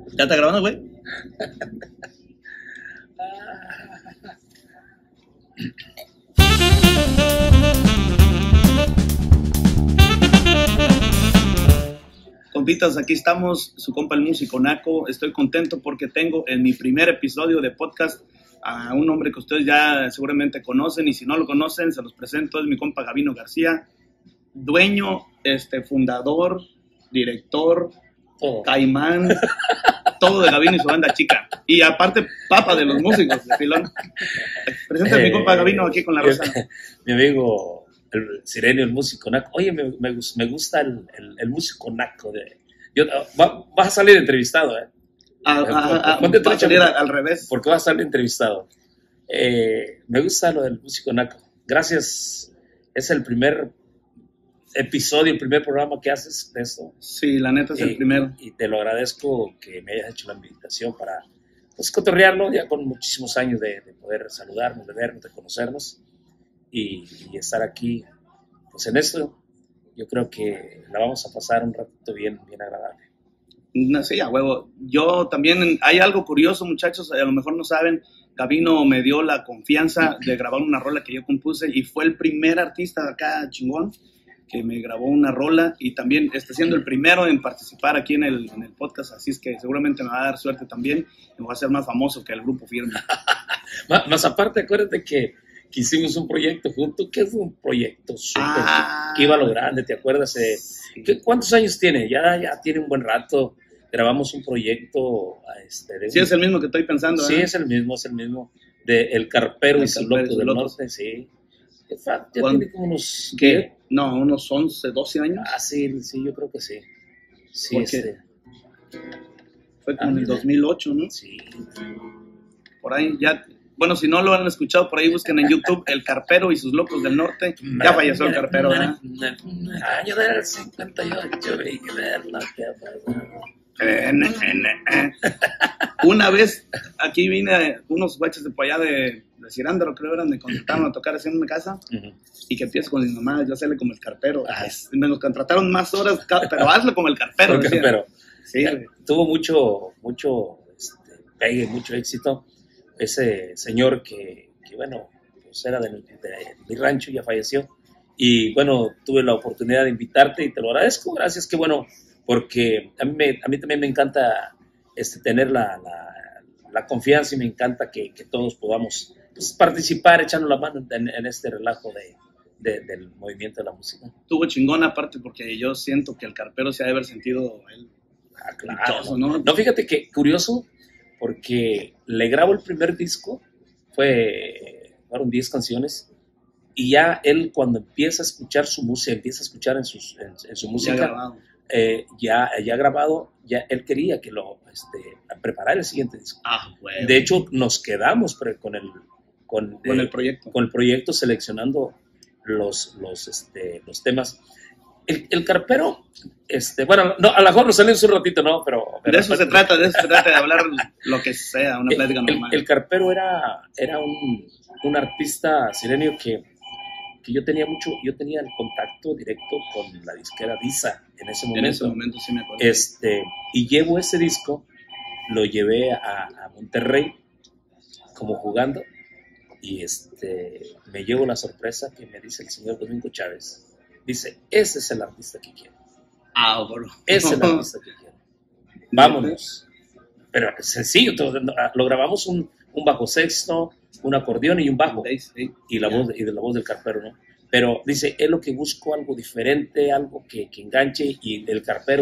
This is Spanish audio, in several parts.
¿Ya está grabando, güey? Compitas, aquí estamos, su compa el músico Naco. Estoy contento porque tengo en mi primer episodio de podcast a un hombre que ustedes ya seguramente conocen, y si no lo conocen, se los presento. Es mi compa Gabino García, dueño, fundador, director, caimán, todo de Gabino y su banda chica. Y aparte, papa de los músicos de Filón. Presenta a mi compa Gabino aquí con la rosa. Mi amigo el Sirenio, el músico Naco. Oye, me gusta el músico Naco. Vas a salir entrevistado, ¿eh? Va a salir al revés. Porque vas a salir entrevistado. Me gusta lo del músico Naco. Gracias. Es el primer episodio, el primer programa que haces de esto. Sí, la neta es el primero. Y te lo agradezco que me hayas hecho la invitación para cotorrearlo, ya con muchísimos años de poder saludarnos, de vernos, de conocernos y estar aquí pues en esto. Yo creo que la vamos a pasar un ratito bien agradable. No, sí, a huevo. Yo también, hay algo curioso, muchachos, a lo mejor no saben, Gabino me dio la confianza de grabar una rola que yo compuse y fue el primer artista acá chingón que me grabó una rola, y también está siendo el primero en participar aquí en el podcast, así es que seguramente me va a dar suerte también, y me va a ser más famoso que el Grupo Firme. Más aparte, acuérdate que hicimos un proyecto juntos, que fue un proyecto súper, que iba a lo grande, ¿te acuerdas? Sí. ¿Cuántos años tiene? Ya tiene un buen rato. Grabamos un proyecto. Sí, es el mismo que estoy pensando. Sí, es el mismo, de El Carpero y sus locos del norte, sí. Ya tiene como unos... ¿Qué? No, unos 11, 12 años. Ah, sí, yo creo que sí. Sí, fue como en el 2008, ¿no? Sí. Por ahí ya... Bueno, si no lo han escuchado, por ahí busquen en YouTube El Carpero y sus locos del norte. Ya falleció el Carpero, ¿verdad? Año del 58, vi ver la que Una vez aquí vine unos guaches de por allá de Cirándaro, creo eran, me contrataron a tocar así en una casa, y que empiezo con mi mamá, yo hacerle como el Carpero. Me los contrataron más horas, pero hazlo como el Carpero. El Carpero. Sí. Tuvo mucho pegue, mucho éxito. Ese señor que bueno, pues era de mi rancho, ya falleció. Y bueno, tuve la oportunidad de invitarte y te lo agradezco. Gracias, que bueno, porque a mí también me encanta tener la confianza, y me encanta que todos podamos pues, participar, echando la mano en este relajo del movimiento de la música. Tuvo chingón aparte, porque yo siento que el Carpero se ha de haber sentido él. Claro. No, fíjate que curioso, porque le grabo el primer disco, fueron 10 canciones, y ya él cuando empieza a escuchar su música, empieza a escuchar en su música, ya grabado, ya él quería que lo preparara el siguiente disco. Bueno. De hecho, nos quedamos con el proyecto seleccionando los temas. El Carpero, bueno, no, a lo mejor nos salimos un ratito, ¿no? Pero de eso se trata, de hablar lo que sea, una plática normal. El Carpero era un artista sirenio que yo tenía el contacto directo con la disquera Disa en ese momento. En ese momento sí me acuerdo. Y llevo ese disco, lo llevé a Monterrey como jugando, y me llevo la sorpresa que me dice el señor Domingo Chávez. Dice, ese es el artista que quiero. Bueno. Ese es el artista que quiero. Vámonos. Pero sencillo, lo grabamos un bajo sexto, un acordeón y un bajo. Sí. Y la voz del Carpero, ¿no? Pero dice, es lo que busco, algo diferente, algo que enganche, y el Carpero,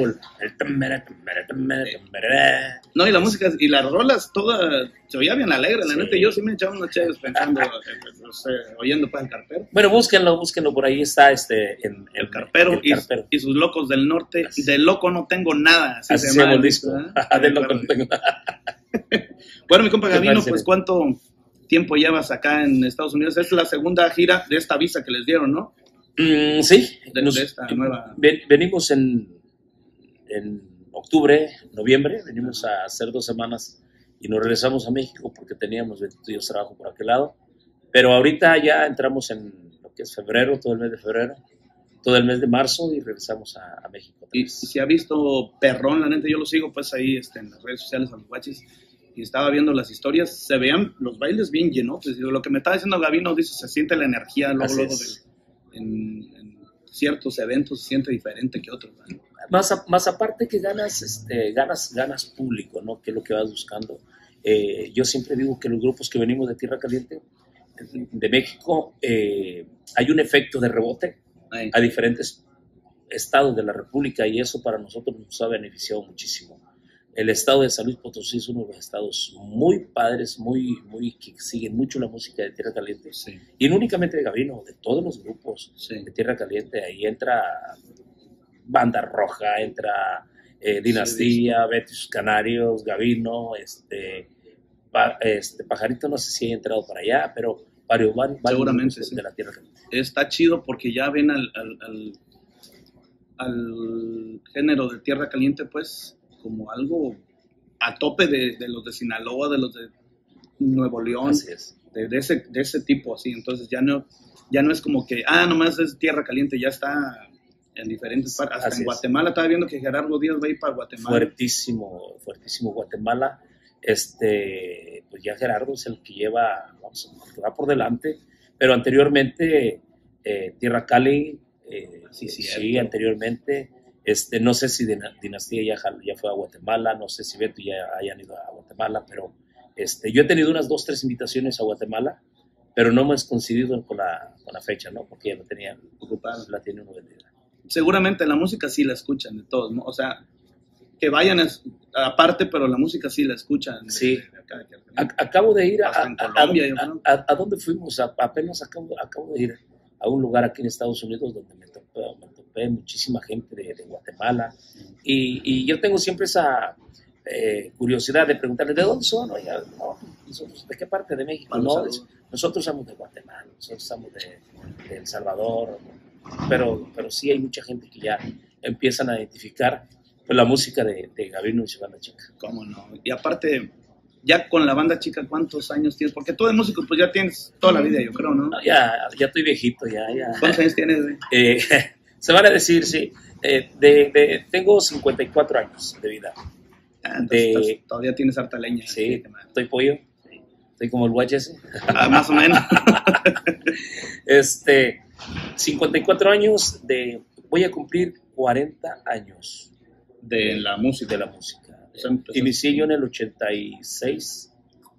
No, y la música y las rolas, todas se oía bien alegre, la neta. Yo sí me echaba unos chéveres pensando, oyendo pues el Carpero. Bueno, búsquenlo, por ahí está el Carpero, y sus locos del norte. De loco no tengo nada. Así se llama el disco. De loco no tengo nada. Bueno, mi compa Gabino, pues ¿cuánto tiempo llevas acá en Estados Unidos? Es la segunda gira de esta visa que les dieron, ¿no? Sí. De esta nueva. Venimos en octubre, noviembre, venimos a hacer 2 semanas y nos regresamos a México porque teníamos estudios, trabajo por aquel lado. Pero ahorita ya entramos en lo que es febrero, todo el mes de febrero. todo el mes de marzo y regresamos a México. Y si ha visto Perrón, la neta, yo lo sigo pues ahí en las redes sociales a los guaches, y estaba viendo las historias, se veían los bailes bien llenos. Pues, lo que me estaba diciendo Gabino, dice, se siente la energía luego en ciertos eventos, se siente diferente que otros, ¿no? Más aparte que ganas público, ¿no? Que es lo que vas buscando. Yo siempre digo que los grupos que venimos de Tierra Caliente, de México, hay un efecto de rebote a diferentes estados de la República, y eso para nosotros nos ha beneficiado muchísimo. El estado de San Luis Potosí es uno de los estados muy padres, muy que siguen mucho la música de Tierra Caliente. Sí. Y no únicamente de Gabino, de todos los grupos Sí. de Tierra Caliente. Ahí entra Banda Roja, entra Dinastía, sí, Betty y sus Canarios, Gabino, Pajarito, no sé si ha entrado para allá, pero varios seguramente sí. De la Tierra Caliente. Está chido porque ya ven al género de Tierra Caliente, pues, como algo a tope de los de Sinaloa, de los de Nuevo León, de ese tipo, así. Entonces ya no es como que, nomás es Tierra Caliente, ya está en diferentes partes. Hasta en Guatemala, estaba viendo que Gerardo Díaz va a ir para Guatemala. Fuertísimo Guatemala. Pues ya Gerardo es el que lleva, el que va por delante, pero anteriormente Tierra Cali, sí, anteriormente. No sé si Dinastía ya fue a Guatemala, no sé si Beto ya hayan ido a Guatemala, pero yo he tenido unas 2-3 invitaciones a Guatemala, pero no hemos coincidido con la fecha, ¿no? Porque ya la tenían ocupada, la tiene uno vendida. Seguramente la música sí la escuchan de todos, ¿no? O sea, que vayan aparte, pero la música sí la escuchan. Sí. Acabo de ir a ¿dónde fuimos? Apenas acabo de ir a un lugar aquí en Estados Unidos donde me topé muchísima gente de Guatemala, y yo tengo siempre esa curiosidad de preguntarle ¿de dónde son? No, nosotros, ¿de qué parte de México? No, nosotros somos de Guatemala, nosotros somos de El Salvador, pero sí hay mucha gente que ya empiezan a identificar pues, la música de Gabino y su Banda Chica. ¿Cómo no? Y aparte, ya con la Banda Chica, ¿cuántos años tienes? Porque tú de músico pues ya tienes toda la vida, yo creo, ¿no? No, ya estoy viejito, ya. ¿Cuántos años tienes? Se van a decir, sí. Tengo 54 años de vida. Entonces, todavía tienes harta leña. Sí, estoy pollo. Sí. Estoy como el guache ese. Más o menos. 54 años voy a cumplir 40 años. De la música. Inicié yo en el 86,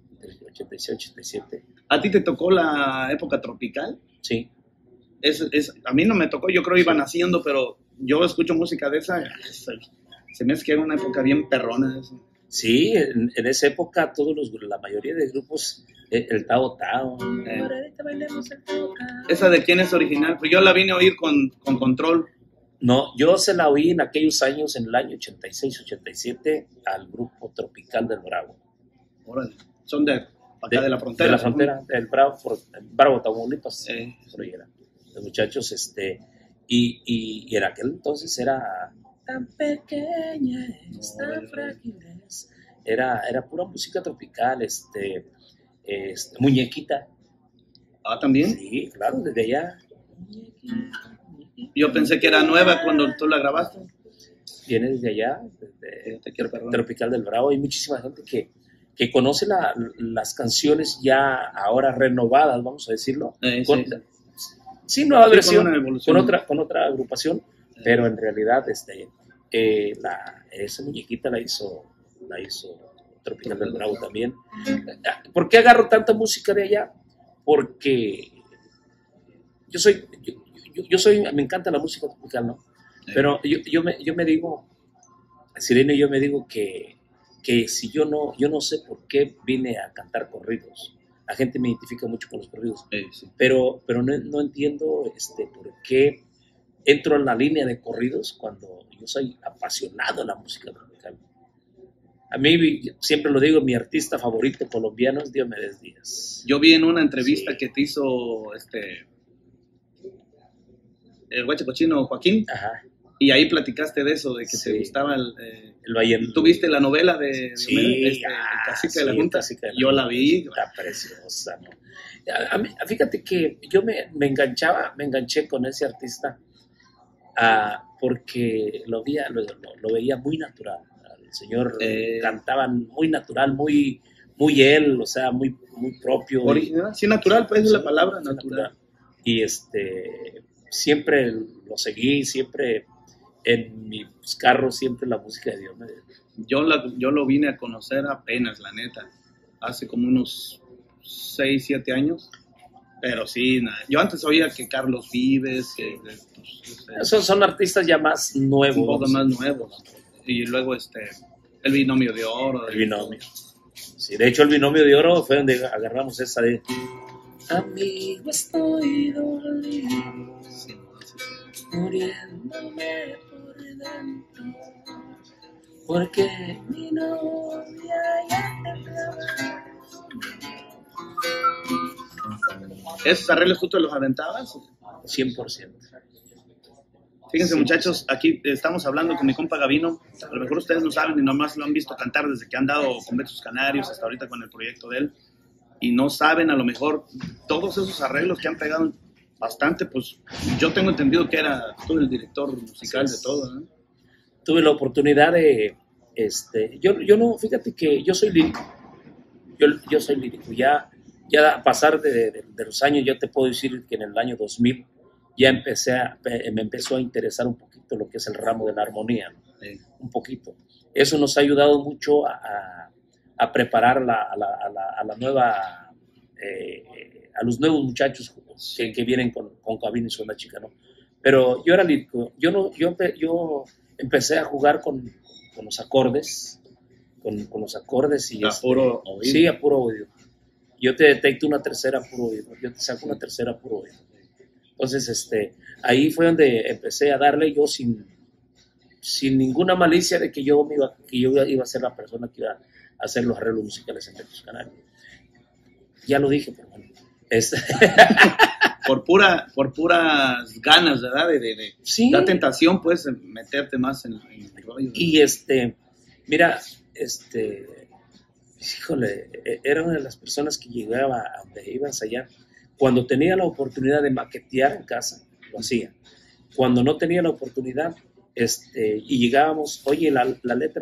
87. ¿A ti te tocó la época tropical? Sí. A mí no me tocó, yo creo que iba naciendo, pero yo escucho música de esa, se me hace que era una época bien perrona. Eso. Sí, en esa época la mayoría de grupos, el Tao Tao. ¿Esa de quién es original? Pues yo la vine a oír con Control. No, yo se la oí en aquellos años, en el año 86, 87, al grupo Tropical del Bravo. Órale, son de acá de la frontera. De la frontera, del Bravo, Tamaulipas. Por ahí eran los muchachos, y en aquel entonces era tan pequeñas, tan frágiles. Era pura música tropical, Muñequita. ¿También? Sí, claro, desde allá. Yo pensé que era nueva cuando tú la grabaste. Viene desde allá, desde Tropical del Bravo. Hay muchísima gente que conoce las canciones ya ahora renovadas, vamos a decirlo. Sí, nueva versión, con otra agrupación, pero en realidad esa muñequita la hizo Tropical del Bravo también. ¿Por qué agarro tanta música de allá? Porque me encanta la música tropical, ¿no? Pero yo me digo, Sirene, yo me digo que si yo no sé por qué vine a cantar corridos. La gente me identifica mucho con los corridos, sí. pero no entiendo por qué entro en la línea de corridos cuando yo soy apasionado de la música tropical. A mí, siempre lo digo, mi artista favorito colombiano es Diomedes Díaz. Yo vi en una entrevista que te hizo el guache cochino Joaquín. Ajá. Y ahí platicaste de eso, de que te gustaba el Valle. ¿Tuviste la novela de el Cacique de la Junta? Yo la vi. Está preciosa, ¿no? Fíjate que yo me enganché con ese artista porque lo veía muy natural. El señor cantaba muy natural, muy él, o sea, muy propio. Original, sí, natural, pues es la palabra, natural. Y siempre lo seguí, siempre en mis carros, siempre la música de Dios. Yo lo vine a conocer apenas, la neta, hace como unos 6, 7 años. Pero sí, yo antes oía que Carlos Vives, esos son artistas ya más nuevos. Un poco más nuevos. Y luego el Binomio de Oro. El Binomio. Sí, de hecho el Binomio de Oro fue donde agarramos esa de amigo, estoy dolido, muriéndome por dentro, porque mi novia ya te clava. ¿Esos arreglos tú te los aventabas? 100%. Fíjense, muchachos, aquí estamos hablando con mi compa Gavino. A lo mejor ustedes no saben y nomás lo han visto cantar desde que han dado con Besos Canarios hasta ahorita con el proyecto de él. Y no saben, a lo mejor, todos esos arreglos que han pegado bastante, pues yo tengo entendido que era tú el director musical de todo, ¿no? Tuve la oportunidad de... yo no, fíjate que yo soy lírico. Yo soy lírico. Ya a pasar de los años, yo te puedo decir que en el año 2000 ya me empezó a interesar un poquito lo que es el ramo de la armonía, ¿no? Sí. Un poquito. Eso nos ha ayudado mucho a preparar a la nueva, a los nuevos muchachos que vienen con Gavino y Suena Chica, ¿no? Pero yo era lírico. Yo empecé a jugar con los acordes, con los acordes y a puro oído. Sí, a puro oído. Yo te detecto una tercera a puro oído. Yo te saco una tercera a puro oído. Entonces, ahí fue donde empecé a darle yo sin ninguna malicia de que yo iba a ser la persona que iba a hacer los arreglos musicales en Besos Canarios. Ya lo dije, pero bueno. por puras ganas, ¿verdad? Sí. La tentación, pues, meterte más en el rollo. Y mira, híjole, era una de las personas que llegaba a donde iba a ensayar. Cuando tenía la oportunidad de maquetear en casa, lo hacía. Cuando no tenía la oportunidad, y llegábamos, oye, la letra,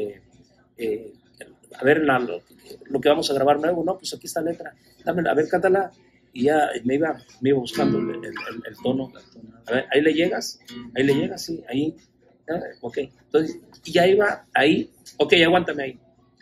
a ver, lo que vamos a grabar nuevo, no, pues aquí está la letra, dámela, a ver, cántala. Y ya me iba buscando el tono. A ver, ahí le llegas, sí, ahí. Ok, entonces, y ya iba ahí, ok, aguántame ahí.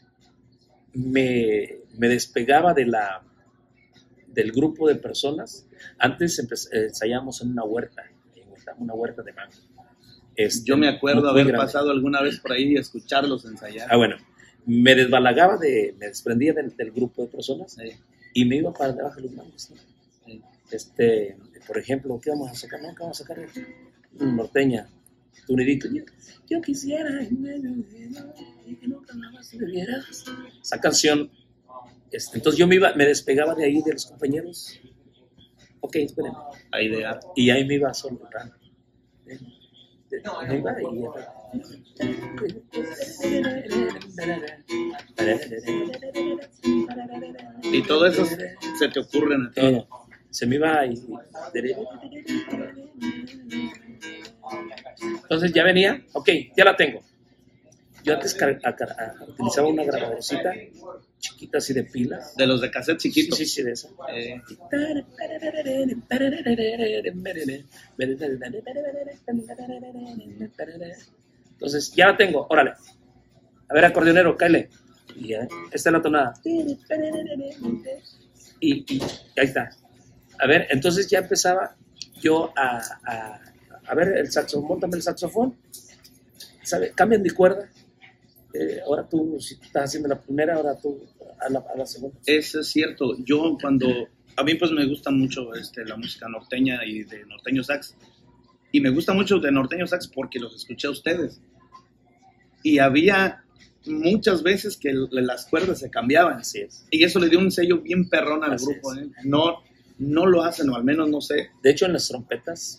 Me despegaba del grupo de personas. Antes ensayábamos en una huerta de mango. Yo me acuerdo haber pasado alguna vez por ahí y escucharlos ensayar. Bueno, me desprendía del grupo de personas, y me iba para debajo de los mangos, ¿no? Por ejemplo, ¿qué vamos a sacar? ¿No? ¿Qué vamos a sacar? Norteña, tunidito. Yo quisiera que nunca más me vieras. Esa canción. Entonces yo me despegaba de ahí de los compañeros. Ok, esperen. Y ahí me iba solo. Me iba y todo eso se te ocurre a ti. Todo. Se me iba y... Entonces ya venía, ok, ya la tengo. Yo antes utilizaba una grabadorcita chiquita así de pilas. De los de cassette chiquitos. Sí, de esa. Entonces ya la tengo, órale. A ver, acordeonero, cáele. Y esta es la tonada. Y ahí está. A ver, entonces ya empezaba yo a ver el saxofón, móntame el saxofón. ¿Sabe? Cambian de cuerda. Ahora tú, si tú estás haciendo la primera, ahora tú a la segunda. Eso es cierto. Yo a mí pues me gusta mucho la música norteña y de norteño sax. Y me gusta mucho de norteño sax porque los escuché a ustedes. Y había muchas veces que las cuerdas se cambiaban. Así es. Y eso le dio un sello bien perrón al grupo. No lo hacen, o al menos no sé. De hecho, en las trompetas,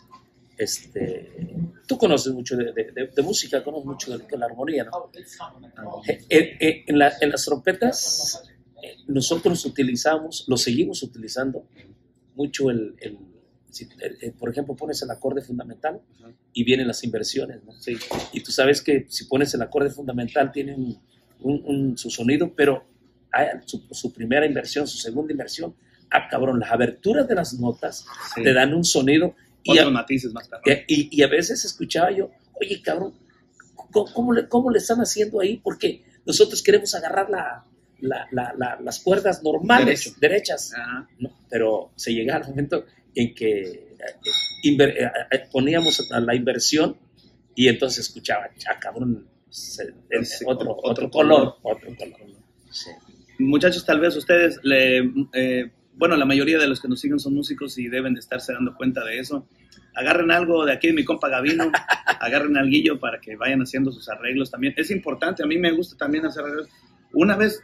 tú conoces mucho de música, conoces mucho de la armonía, ¿no? En las trompetas, nosotros lo seguimos utilizando mucho el Si, por ejemplo, pones el acorde fundamental Ajá. y vienen las inversiones, ¿no? Sí. Y tú sabes que si pones el acorde fundamental tiene su sonido, pero hay su primera inversión, su segunda inversión. Ah, cabrón, las aberturas de las notas Sí. te dan un sonido. Otros matices más tarde. Y a veces escuchaba yo, oye, cabrón, ¿cómo le están haciendo ahí? Porque nosotros queremos agarrar las cuerdas normales, derechas, ¿no? Pero se llega al momento en que poníamos la inversión y entonces escuchaba, cabrón, otro color. Sí. Muchachos, tal vez ustedes, bueno, la mayoría de los que nos siguen son músicos y deben de estarse dando cuenta de eso. Agarren algo de aquí de mi compa Gabino, agarren alguillo para que vayan haciendo sus arreglos también. Es importante, a mí me gusta también hacer arreglos. Una vez,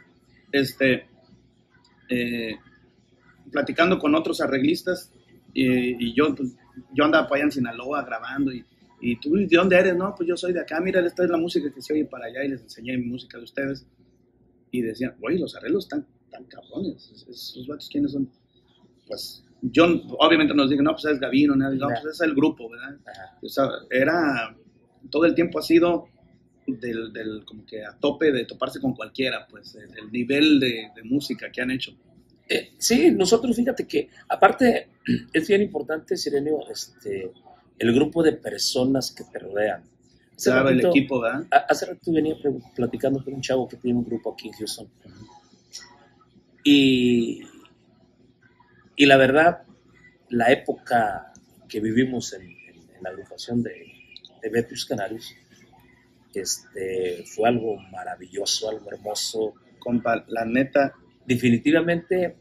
platicando con otros arreglistas, y yo andaba para allá en Sinaloa grabando, y tú, ¿de dónde eres? No, pues yo soy de acá, mira, esta es la música que se oye para allá, y les enseñé mi música de ustedes, y decían, oye, los arreglos están tan cabrones, esos vatos, ¿quiénes son? Pues yo obviamente nos dije, no, pues es Gabino, no, pues es el grupo, ¿verdad? O sea, todo el tiempo ha sido como que a tope de toparse con cualquiera, pues el nivel de música que han hecho. Sí, nosotros, fíjate que aparte es bien importante, Sirenio, el grupo de personas que te rodean. Claro, el equipo, ¿verdad? Hace rato venía platicando con un chavo que tiene un grupo aquí en Houston. Y la verdad, la época que vivimos en la agrupación de Vetus Canarios, fue algo maravilloso, algo hermoso. Compa, la neta. Definitivamente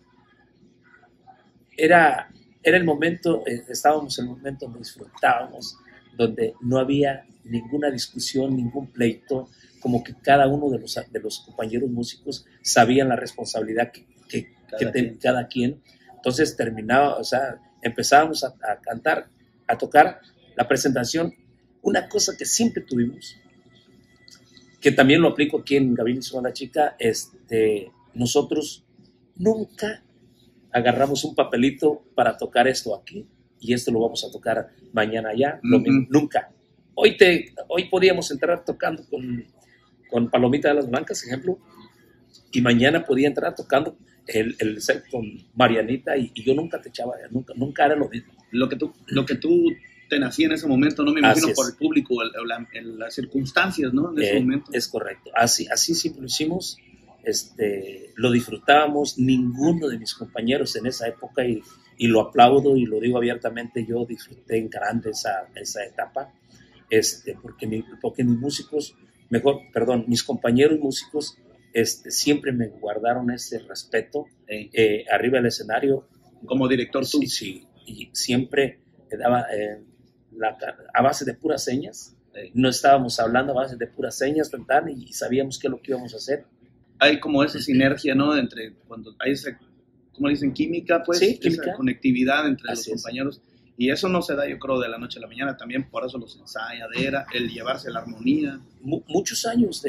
era el momento, estábamos en el momento donde disfrutábamos, donde no había ninguna discusión, ningún pleito, como que cada uno de los compañeros músicos sabían la responsabilidad que cada quien. Entonces empezábamos a cantar, a tocar la presentación. Una cosa que siempre tuvimos, que también lo aplico aquí en Gabino y su Banda Chica, nosotros nunca agarramos un papelito para tocar esto aquí y esto lo vamos a tocar mañana allá. Nunca. Hoy podíamos entrar tocando con Palomita de las Blancas, ejemplo, y mañana podía entrar tocando el set con Marianita y yo nunca te echaba, nunca era lo mismo. Lo que tú te nacía en ese momento, no me imagino por el público, las circunstancias, ¿no? En ese momento. Es correcto. Así siempre lo hicimos. Lo disfrutábamos. Ninguno de mis compañeros en esa época, y lo aplaudo y lo digo abiertamente, yo disfruté en grande esa etapa, porque mis músicos, mis compañeros músicos, siempre me guardaron ese respeto arriba del escenario. Como director tú. Sí, y siempre me daba a base de puras señas. No estábamos hablando a base de puras señas, y sabíamos qué es lo que íbamos a hacer. Hay como esa sinergia, ¿no? Entre cuando hay esa, ¿cómo le dicen? Química, pues. Sí, esa conectividad entre los Así compañeros. Y eso no se da, yo creo, de la noche a la mañana. También por eso los ensayadera, el llevarse la armonía. Muchos años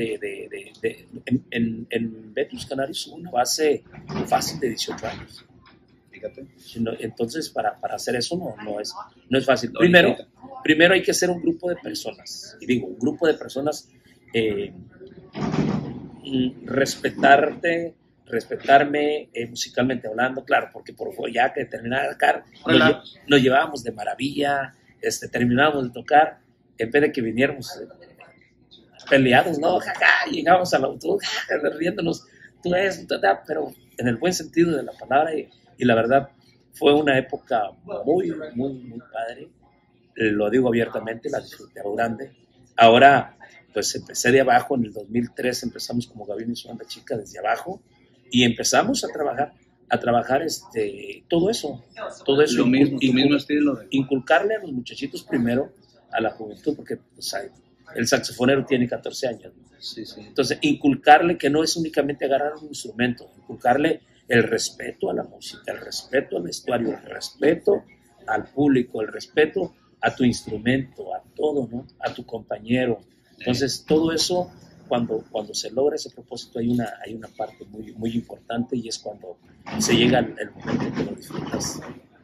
en Vetus Canarios, una base fácil de 18 años. Fíjate. Entonces, para hacer eso no es fácil. Primero hay que ser un grupo de personas. Y digo, un grupo de personas, respetarme musicalmente hablando, claro, porque ya que terminaba de tocar, nos llevábamos de maravilla, terminábamos de tocar, en vez de que viniéramos peleados, ¿no? Llegábamos al autobús, riéndonos, pero en el buen sentido de la palabra, y la verdad, fue una época muy, muy, muy padre, lo digo abiertamente, la disfruté a lo grande. Ahora, pues empecé de abajo, en el 2003 empezamos como Gabino y su Banda Chica desde abajo, y empezamos a trabajar todo eso. Lo mismo estilo. Inculcarle a los muchachitos primero, a la juventud, porque pues, el saxofonero tiene 14 años. Sí. Entonces, inculcarle que no es únicamente agarrar un instrumento, inculcarle el respeto a la música, el respeto al vestuario, el respeto al público, el respeto a tu instrumento, a todo, ¿no? A tu compañero. Entonces, todo eso, cuando se logra ese propósito, hay una parte muy, muy importante, y es cuando se llega el momento en que lo disfrutas.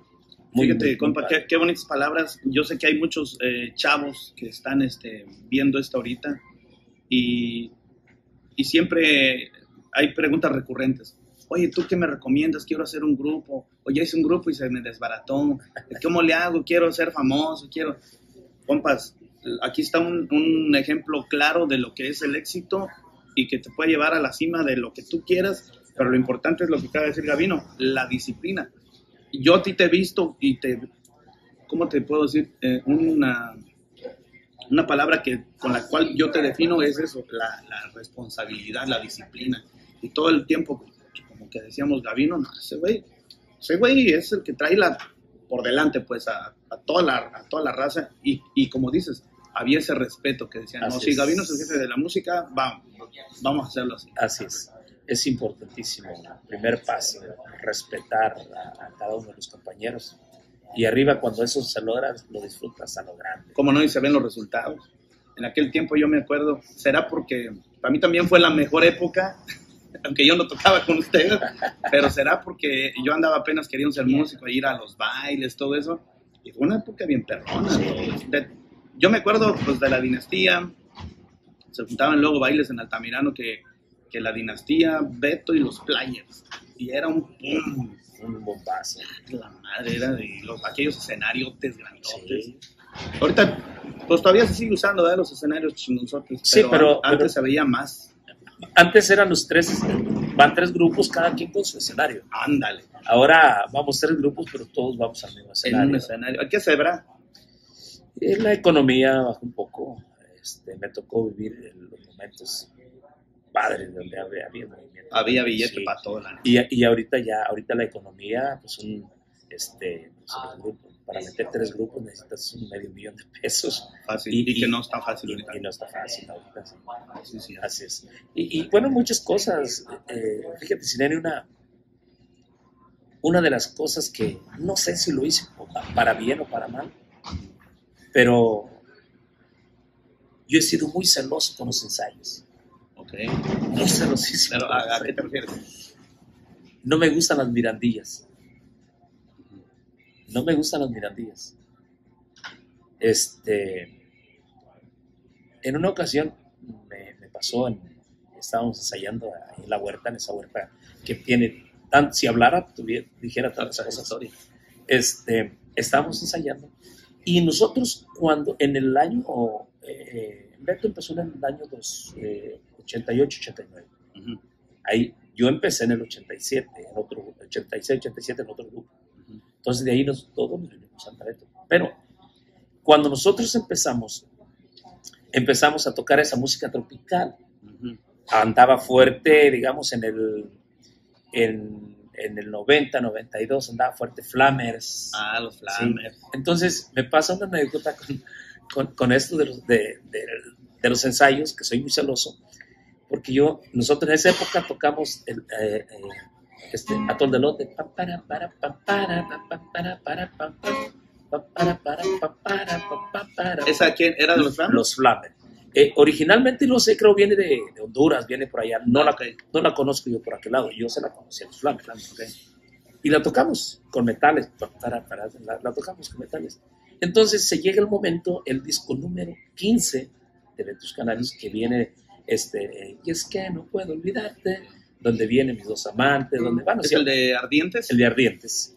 Fíjate, compa, qué bonitas palabras. Yo sé que hay muchos chavos que están viendo esto ahorita y siempre hay preguntas recurrentes. Oye, ¿tú qué me recomiendas? Quiero hacer un grupo. Oye, hice un grupo y se me desbarató. ¿Cómo le hago? Quiero ser famoso, quiero... Compas, aquí está un ejemplo claro de lo que es el éxito y que te puede llevar a la cima de lo que tú quieras, pero lo importante es lo que acaba de decir Gavino, la disciplina. Yo a ti te he visto y ¿cómo te puedo decir? Una palabra con la cual yo te defino es eso, la responsabilidad, la disciplina. Y todo el tiempo, como que decíamos Gavino, no, ese güey es el que trae por delante pues a toda la raza y como dices, había ese respeto que decían, no, si Gavino es el jefe de la música, vamos a hacerlo así. Así es importantísimo el primer paso, respetar a cada uno de los compañeros. Y arriba, cuando eso se logra, lo disfrutas a lo grande. Como no, y se ven los resultados. En aquel tiempo yo me acuerdo, será porque para mí también fue la mejor época, aunque yo no tocaba con ustedes, pero será porque yo andaba apenas queriendo ser músico, ir a los bailes, todo eso. Y fue una época bien perrona. Yo me acuerdo pues de la dinastía, se juntaban luego bailes en Altamirano que la dinastía, Beto y los Players. Y era un bombazo. La madre era de aquellos escenariotes grandotes. Sí. Ahorita, pues todavía se sigue usando, ¿verdad? Los escenarios chingonzotes. Sí, pero antes se veía más. Antes eran van 3 grupos, cada quien con su escenario. Ándale. Ahora vamos 3 grupos, pero todos vamos al mismo escenario. En un escenario. ¿A qué se verá? La economía bajó un poco. Me tocó vivir los momentos padres donde había movimiento. Había billete sí. para todo. Y ahorita la economía, pues para meter 3 grupos necesitas $500,000 de pesos. Fácil. Y que no está fácil ahorita. Y no está fácil ahorita. Sí. Así es. Y bueno, muchas cosas. Fíjate, Sineni, una de las cosas que no sé si lo hice para bien o para mal, pero yo he sido muy celoso con los ensayos. Okay. Muy celosísimo. Pero, ¿a qué te refieres? No me gustan las mirandillas. No me gustan las mirandillas. En una ocasión me pasó, estábamos ensayando ahí en la huerta, en esa huerta que tiene, si hablara, dijera tantas cosas. Estábamos ensayando y nosotros cuando en el año, Beto empezó en el año 88-89. Uh-huh. Ahí yo empecé en el 87, 86-87 en otro grupo. Uh-huh. Entonces de ahí todos nos venimos a Beto. Pero cuando nosotros empezamos a tocar esa música tropical, uh-huh, andaba fuerte, digamos, en el 90, 92, andaba fuerte Flammers. Los Flammers. Sí. Entonces me pasa una anécdota con esto de los ensayos, que soy muy celoso, porque nosotros en esa época tocamos Atol de Lote. ¿Esa quién era de los Flammers? Los Flammers. Originalmente no sé, creo viene de Honduras, viene por allá. No la conozco yo por aquel lado, yo se la conocí a los Flammers. Okay. Y la tocamos con metales. La tocamos con metales. Entonces se llega el momento, el disco número 15 de Ventus Canarios, que viene y es que no puedo olvidarte, donde vienen mis 2 amantes, donde van. ¿Es el de Ardientes? El de Ardientes.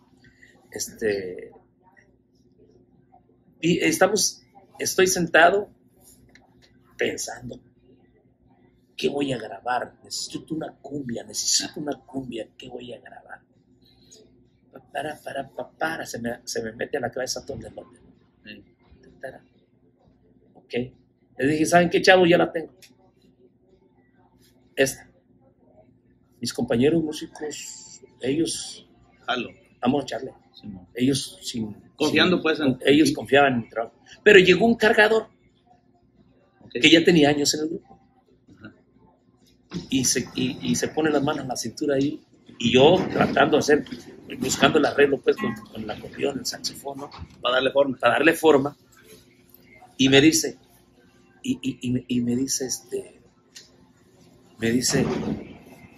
Y estoy sentado pensando, ¿qué voy a grabar? Necesito una cumbia, ¿qué voy a grabar? Se me mete a la cabeza todo el nombre. Ok. Les dije, ¿saben qué, chavo? Ya la tengo. Esta. Mis compañeros músicos, ellos, vamos a echarle. Sí, no. Ellos ellos confiaban en mi trabajo. Pero llegó un cargador, okay, que ya tenía años en el grupo. Uh-huh. Y se pone las manos en la cintura ahí. Y yo tratando de buscando el arreglo pues con el acordeón, el saxofón, ¿no? Para darle forma. Y me dice,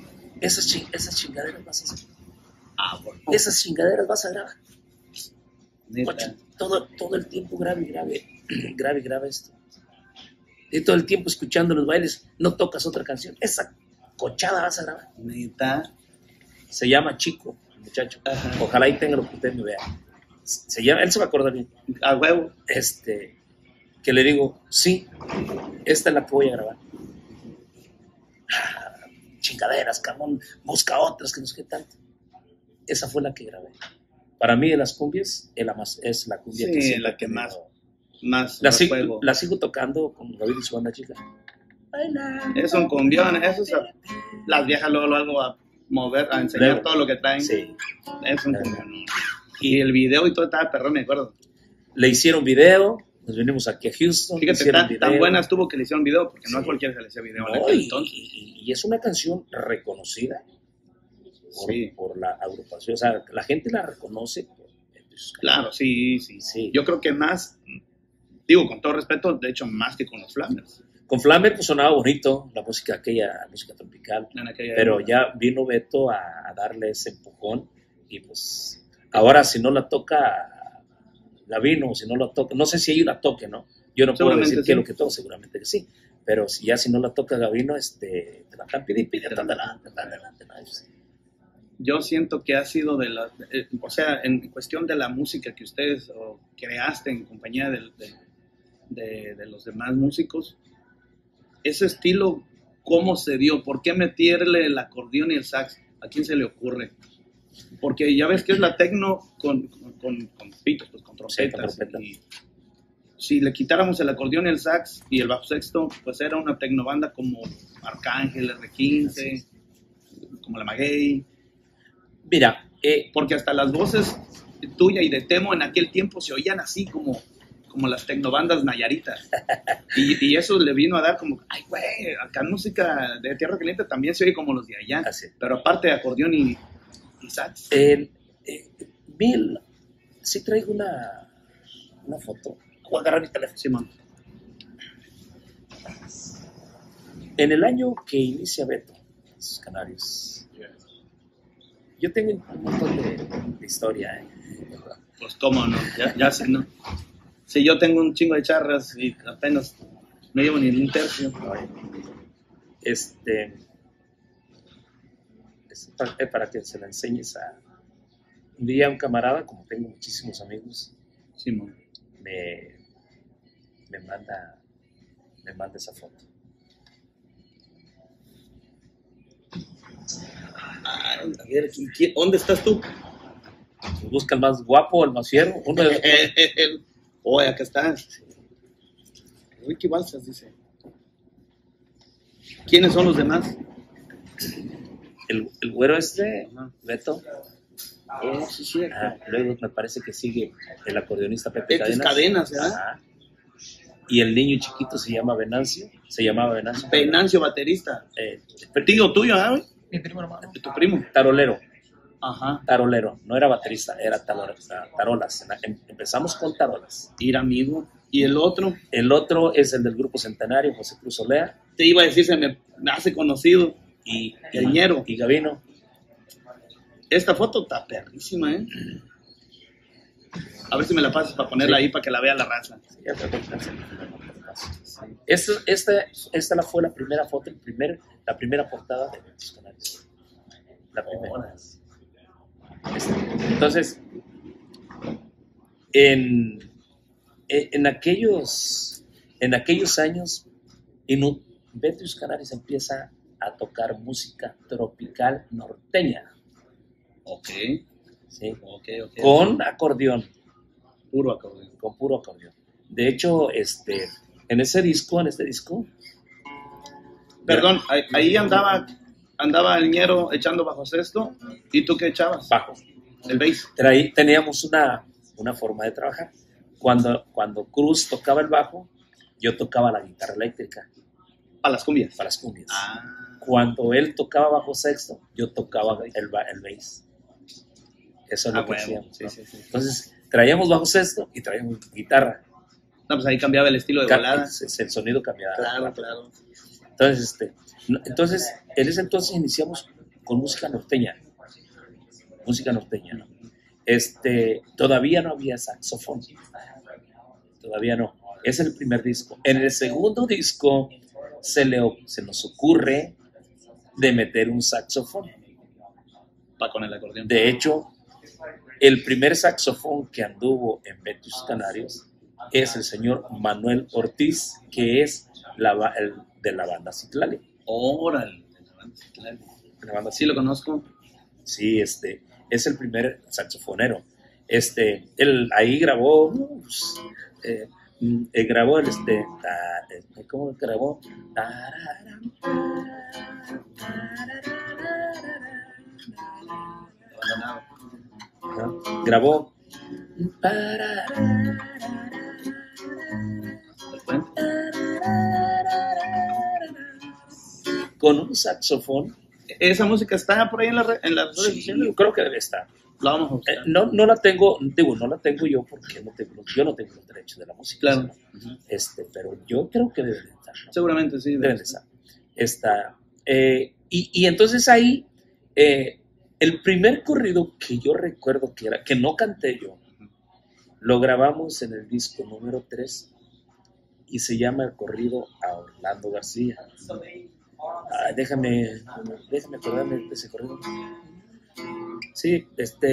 esas chingaderas vas a hacer. Bueno. Esas chingaderas vas a grabar. Coche, todo el tiempo grave esto. Y todo el tiempo escuchando los bailes, no tocas otra canción. Esa cochada vas a grabar. Neta. Se llama Chico, el muchacho. Ajá. Ojalá y tenga lo que usted me vea. Él se va a acordar bien. A huevo. Que le digo, sí, esta es la que voy a grabar. Chingaderas, cabrón, busca otras que no sé qué tanto. Esa fue la que grabé. Para mí de las cumbias es la cumbia que la que más la sigo tocando con David y su banda chica. Es un cumbión, las viejas luego algo a mover, a enseñar todo lo que traen. Sí. Es un cumbión. Y el video y todo estaba perrón, me acuerdo. Le hicieron video, nos venimos aquí a Houston. Fíjate, tan buena estuvo que le hicieron video, porque no a cualquiera se le hacía video. No, y es una canción reconocida por la agrupación. O sea, la gente la reconoce. Claro, sí. Yo creo que más, digo, con todo respeto, de hecho, más que con los Flamers. Con Flamer pues sonaba bonito la música tropical, pero ya vino Beto a darle ese empujón y pues ahora si no la toca Gavino, si no la toca, no sé si ella la toque, ¿no? Yo no puedo decir qué es lo que toca, seguramente que sí, pero si no la toca Gavino, te la están pidiendo. Yo siento que ha sido o sea, en cuestión de la música que ustedes creaste en compañía de los demás músicos, ese estilo, ¿cómo se dio? ¿Por qué meterle el acordeón y el sax? ¿A quién se le ocurre? Porque ya ves que es la tecno con pitos, pues con trompetas. Y si le quitáramos el acordeón y el sax y el bajo sexto, pues era una tecnobanda como Arcángel, R15, como la Maguey. Mira, porque hasta las voces tuya y de Temo en aquel tiempo se oían así como las tecnobandas nayaritas. Y eso le vino a dar como, ay, güey, acá música de Tierra Caliente también se oye como los de allá. Así. Pero aparte de acordeón y sax. Bill, sí traigo una foto. Voy a agarrar mi teléfono. Simón. En el año que inicia Beto, sus Canarios, yo tengo un montón de historia. Pues cómo no, ya sé, ¿no? Si yo tengo un chingo de charras y apenas no llevo ni un tercio. Es para que se la enseñes a... Un día un camarada, como tengo muchísimos amigos, Simón, me manda esa foto. A ver, ¿dónde estás tú? Busca el más guapo, el más fierro. Oye, acá está. Ricky Balsas dice. ¿Quiénes son los demás? El güero Beto. Sí. Luego me parece que sigue el acordeonista Pepe Cadenas, ¿verdad? Y el niño chiquito se llamaba Venancio. Venancio, baterista. Tío tuyo, ¿ah? Mi primo hermano. ¿Tu primo? Tarolero. Ajá. Tarolero, no era baterista, era tarolas. Empezamos con tarolas. Ir amigo. ¿Y el otro? El otro es el del Grupo Centenario, José Cruz Olea. Te iba a decir, se me hace conocido. Y Ñero. Y Gavino. Esta foto está perrísima, ¿eh? A ver si me la pasas para ponerla ahí para que la vea la raza. Esta fue la primera foto, la primera portada de los canales. La primera. Entonces, en aquellos años, Beto y sus Canarios empieza a tocar música tropical norteña. Ok. Sí. Okay. Con acordeón. Con puro acordeón. De hecho, en este disco. Perdón, ahí andaba el Ñero echando bajo sexto. ¿Y tú qué echabas? Bajo. El bass. Teníamos una forma de trabajar. Cuando Cruz tocaba el bajo, yo tocaba la guitarra eléctrica. ¿Para las cumbias? Para las cumbias. Ah. Cuando él tocaba bajo sexto, yo tocaba el bass. Eso es lo que hacíamos. Sí. Entonces, traíamos bajo sexto y traíamos guitarra. No, pues ahí cambiaba el estilo de volada. El sonido cambiaba. Claro. Entonces, en ese entonces iniciamos con música norteña. ¿No? Todavía no había saxofón. Todavía no. Es el primer disco. En el segundo disco se nos ocurre de meter un saxofón. Va con el acordeón. De hecho, el primer saxofón que anduvo en Vetus Canarios es el señor Manuel Ortiz, que es el de la banda Citlali. Órale, de la banda Citlali. La banda Sí, lo conozco. Sí, es el primer saxofonero. Él ahí grabó, grabó ¿cómo grabó? Grabó con un saxofón. ¿Esa música está por ahí en las redes sociales? Yo creo que debe estar. La vamos a buscar. No la tengo, no la tengo yo porque yo no tengo los derechos de la música. Claro. ¿No? Pero yo creo que deben estar, ¿no? Seguramente sí. Deben estar. Y entonces ahí, el primer corrido que yo recuerdo que no canté yo, lo grabamos en el disco número 3 y se llama el corrido a Orlando García. Déjame acordarme de ese corrido. Sí,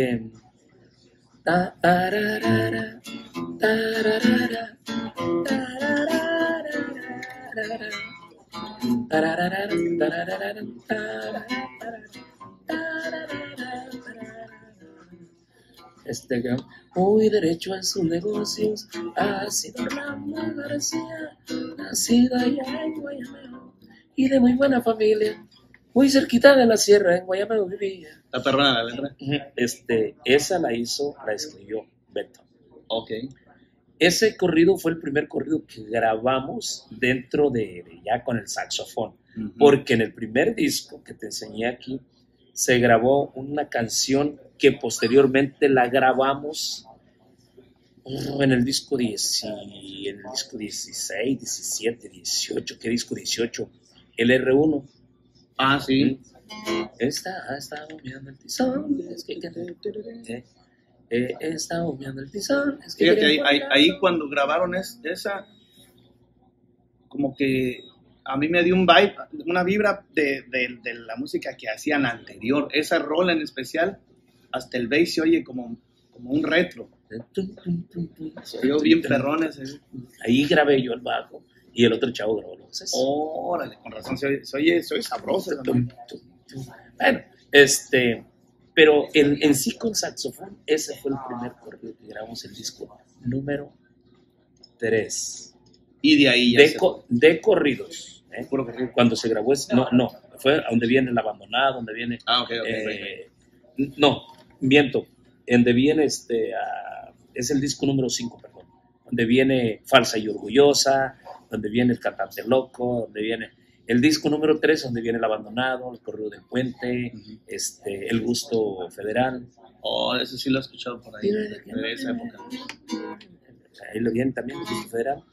muy derecho en sus negocios ha sido Orlando García, nacido allá en Guayameo y de muy buena familia, muy cerquita de la sierra, en Guayameo vivía. La perrona, la letra. Esa la escribió Beto. Ok. Ese corrido fue el primer corrido que grabamos dentro de ya con el saxofón, porque en el primer disco que te enseñé aquí se grabó una canción que posteriormente la grabamos en el disco 16, 17, 18, ¿qué disco 18? El R1. Ah, sí. Está humeando el tizón. Está humeando el tizón. Fíjate, ahí cuando grabaron esa, como que a mí me dio un vibe, una vibra de la música que hacían anterior. Esa rola en especial, hasta el bass se oye como un retro. Se oyó bien perrones. Ahí grabé yo el bajo y el otro chavo grabó los voces. Órale, con razón, se oye sabroso. Bueno, pero en sí con saxofón, ese fue el primer corrido que grabamos, el disco número 3. Y de ahí de corridos. Puro corrido. Cuando se grabó, fue a donde viene El Abandonado, donde viene... Okay. No, miento, donde viene es el disco número 5, perdón, donde viene Falsa y Orgullosa, donde viene El Cantante Loco, donde viene el disco número 3, donde viene El Abandonado, El Corrido del Puente, El Gusto Federal. Oh, eso sí lo he escuchado por ahí, de esa época. Ahí lo viene también El Gusto Federal.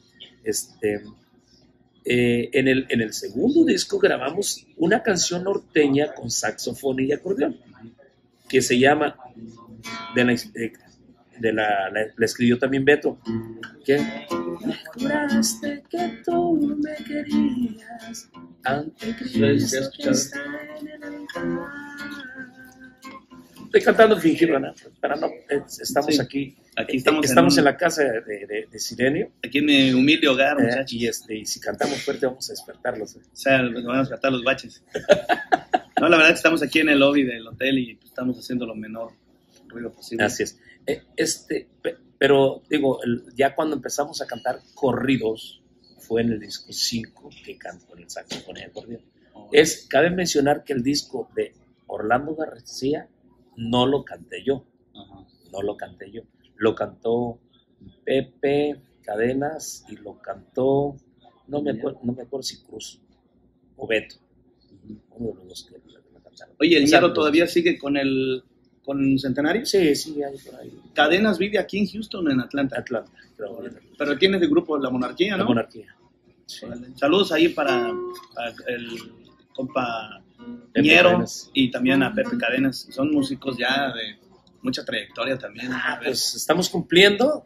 En el segundo disco grabamos una canción norteña con saxofón y acordeón, que se llama, la escribió también Beto, que me juraste que tú me querías ante Cristo que está en el altar. Estoy cantando fingir, ¿verdad? Para no, estamos sí. Aquí estamos en la casa de Sirenio. Aquí en mi humilde hogar, muchachos. Y si cantamos fuerte vamos a despertarlos. O sea, vamos a despertar los baches. No, la verdad que estamos aquí en el lobby del hotel y estamos haciendo lo menor ruido posible. Así es. Pero digo, ya cuando empezamos a cantar corridos fue en el disco 5 que cantó el saxofón y el acordeón. Cabe mencionar que el disco de Orlando García no lo canté yo. No lo canté yo. Lo cantó Pepe Cadenas y lo cantó, no me acuerdo si Cruz o Beto. Uno de los dos que lo cantaron. Oye, ¿el Ñero todavía sigue con Centenario? Sí, hay por ahí. Cadenas vive aquí en Houston o en Atlanta. Pero tiene el grupo La Monarquía, ¿no? La Monarquía. Sí. Saludos ahí para el compa Ñero y también a Pepe Cadenas. Son músicos ya mucha trayectoria también. Pues estamos cumpliendo.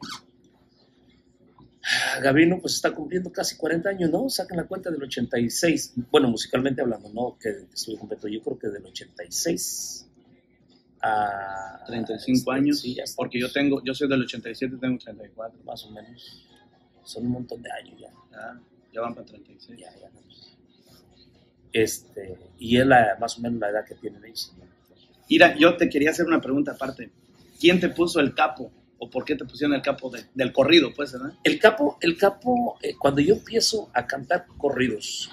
Gabino pues está cumpliendo casi 40 años, ¿no? Sacan la cuenta del 86. Bueno, musicalmente hablando, no que estuve completo. Yo creo que del 86 a 35 años. Sí, ya porque yo soy del 87, tengo 34. Más o menos. Son un montón de años ya. Ya van para 36. Ya. Y es más o menos la edad que tienen ellos. Mira, yo te quería hacer una pregunta aparte. ¿Quién te puso el capo? ¿O por qué te pusieron el capo del corrido, pues, ¿verdad? El capo, cuando yo empiezo a cantar corridos,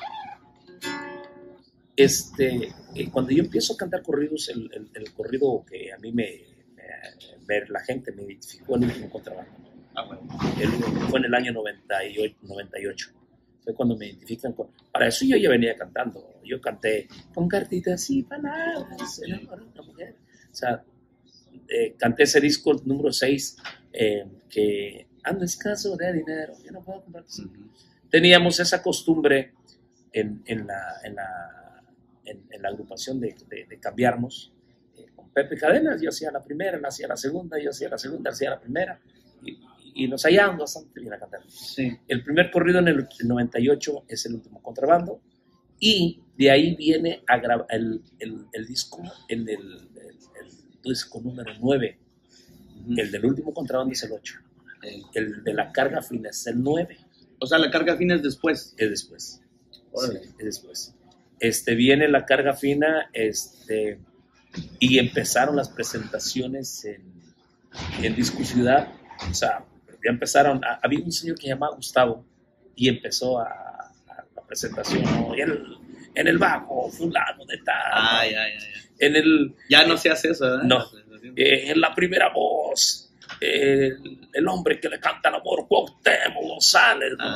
cuando yo empiezo a cantar corridos, el corrido que a mí la gente me identificó, el último contrabando. Bueno. Fue en el año 98. Fue cuando me identifican con... Para eso yo ya venía cantando. Yo canté con cartitas y palabras, el amor de una mujer. O sea, canté ese disco número 6, que ando escaso de dinero, yo no puedo comprar. Teníamos esa costumbre en la agrupación de cambiarnos. Con Pepe Cadenas, yo hacía la primera, él hacía la segunda, yo hacía la segunda, él hacía la primera, y nos hallábamos bastante bien a cantar. Sí. El primer corrido en el 98 es el último contrabando, y de ahí viene a grabar el disco en el disco número 9. El del último contrabando es el 8. El de la carga fina es el 9. O sea, la carga fina es después. Es después. Órale. Sí, es después. Viene la carga fina, y empezaron las presentaciones en Disco Ciudad. O sea, ya empezaron. Había un señor que se llamaba Gustavo y empezó a la presentación, ¿no? Y en el bajo, fulano de tal. Ya no se hace eso, ¿verdad? No. En la primera voz, el hombre que le canta el amor, Cuauhtémoc González, ¿no?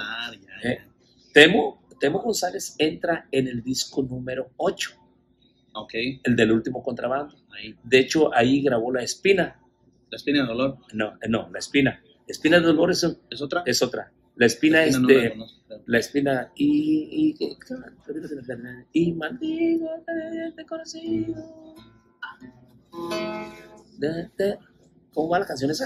Temo González entra en el disco número 8. Okay. El del último contrabando. De hecho, ahí grabó La Espina. ¿La Espina de Dolor? No, La Espina. La Espina de Dolor es otra. Es otra. La Espina es de... La Espina y maldigo haberte conocido. ¿Cómo va la canción esa?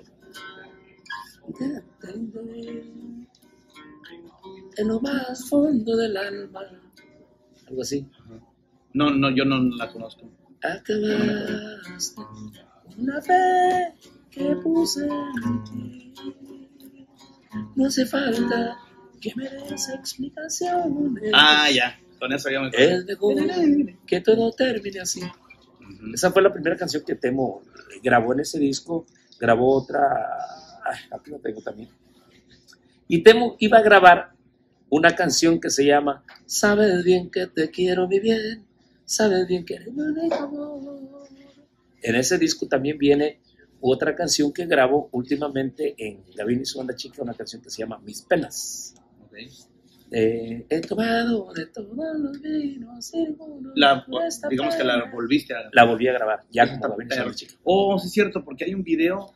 En lo más fondo del alma. Algo así. No, yo no la conozco. Acabaste una fe que puse en ti. No hace falta que me des explicaciones. Ya. Con eso ya me acuerdo. Es mejor que todo termine así. Esa fue la primera canción que Temo grabó en ese disco. Grabó otra. Aquí la tengo también. Y Temo iba a grabar una canción que se llama Sabes bien que te quiero mi bien, sabes bien que eres mi único amor. En ese disco también viene otra canción que grabó últimamente en Gabino y su banda chica, una canción que se llama Mis penas. He tomado de todos los vinos, digamos que la volviste a... La volví a grabar, ya como Gabino y su banda chica. Sí es cierto, porque hay un video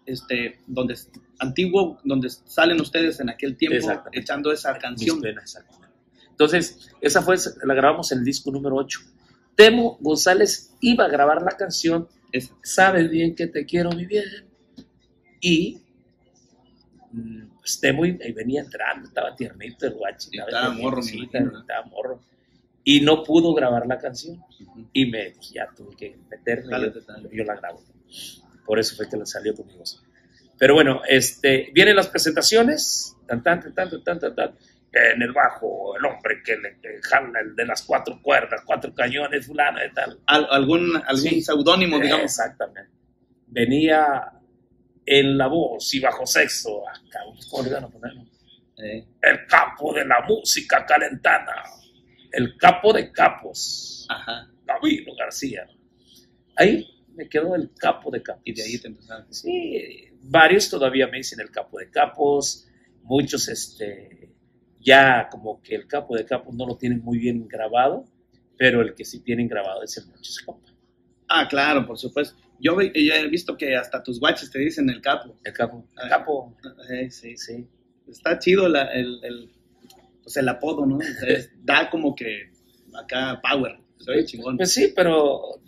antiguo donde salen ustedes en aquel tiempo echando esa canción. Exactamente. Entonces, esa la grabamos en el disco número 8. Temo González iba a grabar la canción Sabes bien que te quiero mi bien, y pues Temo venía entrando, estaba tiernito el guachi, estaba morro, y no pudo grabar la canción, y ya tuve que meterme, yo la grabo. Por eso fue que salió conmigo. Pero bueno, vienen las presentaciones, tan. En el bajo, el hombre que le jala el de las 4 cuerdas, 4 cañones, fulano de tal. ¿Algún seudónimo, digamos? Exactamente. Venía en la voz y bajo sexto, ¿cómo le van a ponerlo? El capo de la música calentana, el capo de capos, Gabino García. Ahí me quedó el capo de capos. Y de ahí te empezaron. Sí, varios todavía me dicen el capo de capos, muchos ya como que el capo de capos no lo tienen muy bien grabado, pero el que sí tienen grabado es el Monchis Compa. Claro, por supuesto. Yo he visto que hasta tus guaches te dicen el capo. El capo. Sí. Está chido el apodo, ¿no? Da como que acá power. Soy chingón. Pues sí, pero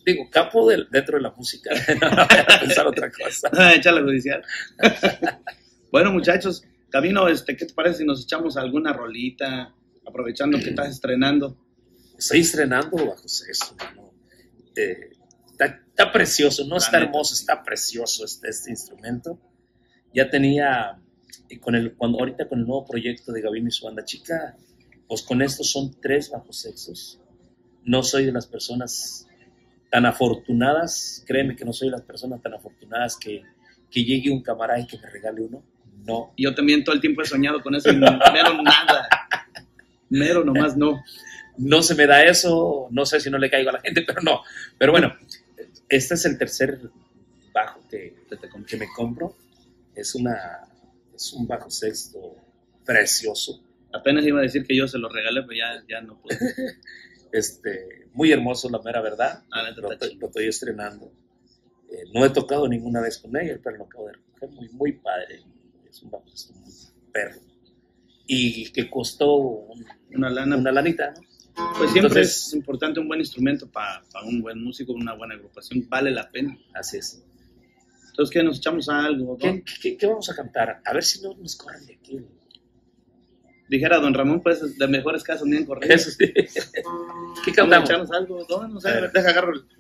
digo, capo dentro de la música. No voy a pensar otra cosa. Échale judicial. Bueno, muchachos, Gabino, ¿qué te parece si nos echamos alguna rolita, aprovechando que estás estrenando? Estoy estrenando Bajo Sexto, ¿no? Está precioso, no está hermoso, está precioso este instrumento. Ya tenía, ahorita con el nuevo proyecto de Gabino y su banda chica, pues con estos son 3 bajos sextos. No soy de las personas tan afortunadas, créeme que no soy de las personas tan afortunadas que llegue un camarada y que me regale uno. No. Yo también todo el tiempo he soñado con eso y mero nada. Mero nomás no. No se me da eso, no sé si no le caigo a la gente, pero no. Pero bueno, este es el tercer bajo que me compro. Es un bajo sexto precioso. Apenas iba a decir que yo se lo regalé, pero ya no puedo. Muy hermoso, la mera verdad. Lo estoy estrenando. No he tocado ninguna vez con ella, pero lo acabo de recoger. Muy, muy padre. Es un bajo sexto muy perro. Y que costó una lanita, ¿no? Pues siempre es importante un buen instrumento para un buen músico, una buena agrupación, vale la pena. Así es. Entonces, ¿qué? ¿Nos echamos a algo? ¿Qué vamos a cantar? A ver si no nos corren de aquí. Dijera don Ramón, pues, de mejores casos ni en correr. Eso sí. ¿Qué cantamos? ¿Vamos a echarnos algo? No sé, deja agarro el...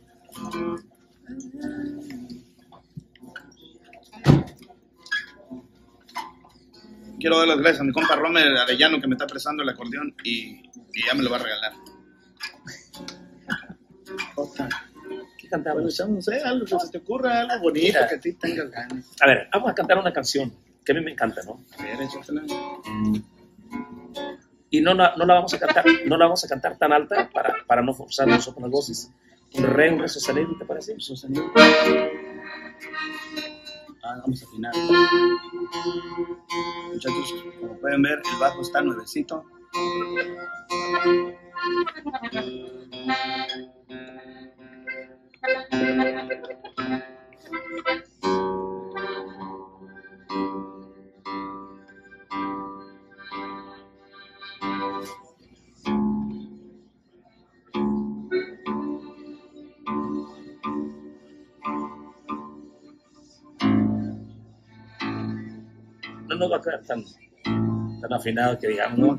Quiero dar las gracias a mi compa Romer Arellano que me está prestando el acordeón y ya me lo va a regalar. ¿Qué cantamos? Bueno, no sé, algo que se te ocurra, algo bonito, que a ti tengas ganas. A ver, vamos a cantar una canción que a mí me encanta, ¿no? A ver, échatela. Y no la vamos a cantar tan alta para no forzar nosotros las voces. Un re sostenido, ¿te parece? Sostenido. Vamos a afinar. Muchachos, como pueden ver, el bajo está nuevecito. No va a quedar tan afinado que digamos, ¿no?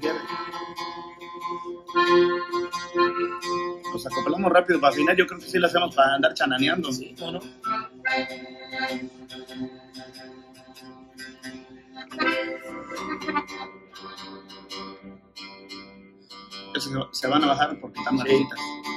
Nos acoplamos rápido para afinar. Yo creo que sí lo hacemos para andar chananeando. Sí, ¿no? Se van a bajar porque están marchitas.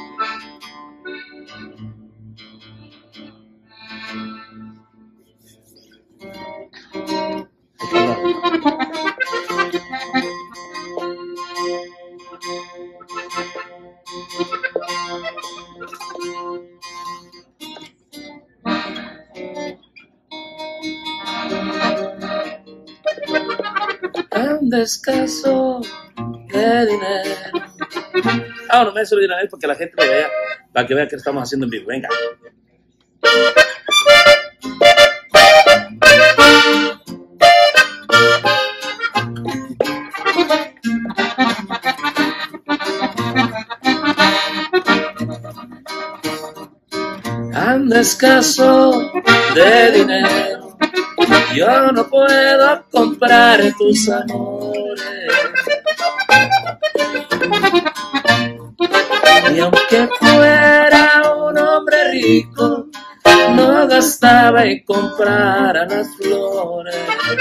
Tan escaso de dinero. No me suelo de una vez porque la gente lo vea, para que vea que estamos haciendo en vivo. Venga. Tan escaso de dinero, yo no puedo comprar tus amores. Y aunque fuera un hombre rico, no gastaba en comprar las flores.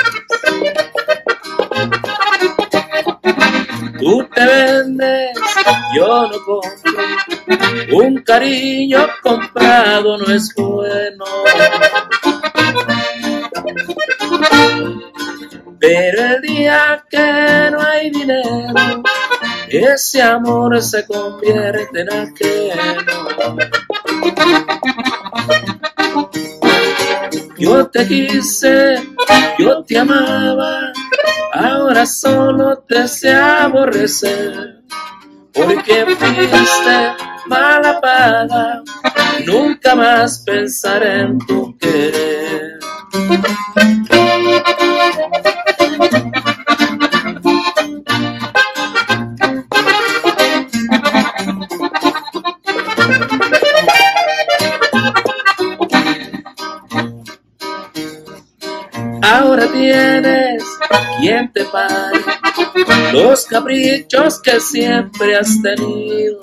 Tú te vendes, yo no compro. Un cariño comprado no es bueno. Pero el día que no hay dinero, ese amor se convierte en ajeno. Yo te quise, yo te amaba, ahora solo te sé aborrecer. Porque fuiste mala paga, nunca más pensaré en tu querer. tienes quien te pague los caprichos que siempre has tenido.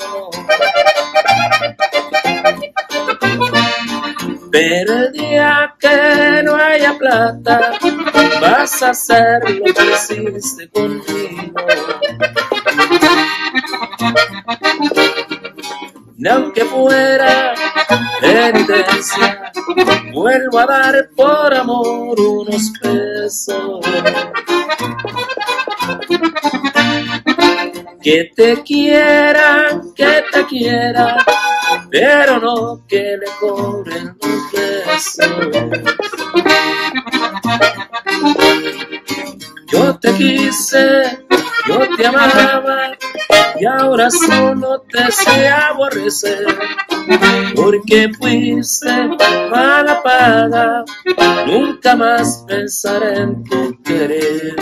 Pero el día que no haya plata, vas a hacer lo que hiciste conmigo. Ni aunque fuera penitencia, vuelvo a dar por amor unos pesos. Que te quiera, pero no que le cobren los besos. Yo te quise, yo te amaba, y ahora solo te sé aborrecer, porque fuiste mala paga, nunca más pensaré en tu querer.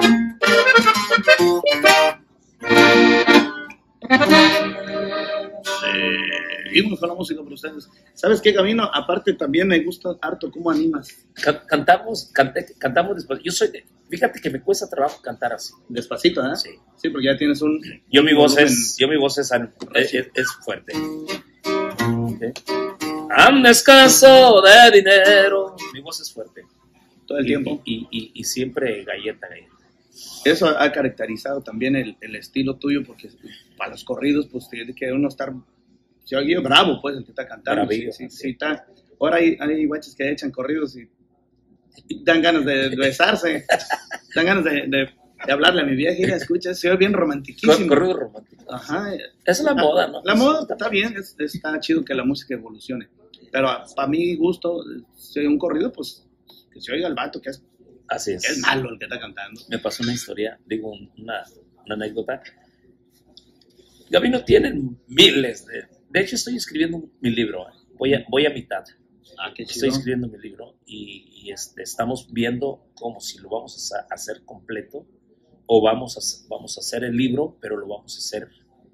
Seguimos con la música por ustedes. ¿Sabes qué, Gabino? Aparte también me gusta harto cómo animas. Cantamos después. Fíjate que me cuesta trabajo cantar así. Despacito, ¿eh? Sí. Sí, porque ya tienes un... Mi voz es fuerte. ¿Sí? Ando escaso de dinero. Mi voz es fuerte. Todo el tiempo. Y siempre galleta. Eso ha caracterizado también el estilo tuyo, porque para los corridos, pues tiene que uno estar... Si alguien bravo, pues, el que está cantando. Bravillo, sí, está. Ahora hay guaches que echan corridos y dan ganas de besarse. Dan ganas de hablarle a mi vieja y la escucha. Se ve bien romantiquísimo. Corrido romántico. Ajá. Es la moda, ¿no? La moda está bien, está chido que la música evolucione. Pero para mi gusto, si hay un corrido, pues, que se oiga el vato, que así es. Es malo el que está cantando. Me pasó una historia, una anécdota. Gabino tiene miles de hecho, estoy escribiendo mi libro. Voy a mitad. Qué chido. Estoy escribiendo mi libro y estamos viendo cómo si lo vamos a hacer completo o vamos a hacer el libro, pero lo vamos a hacer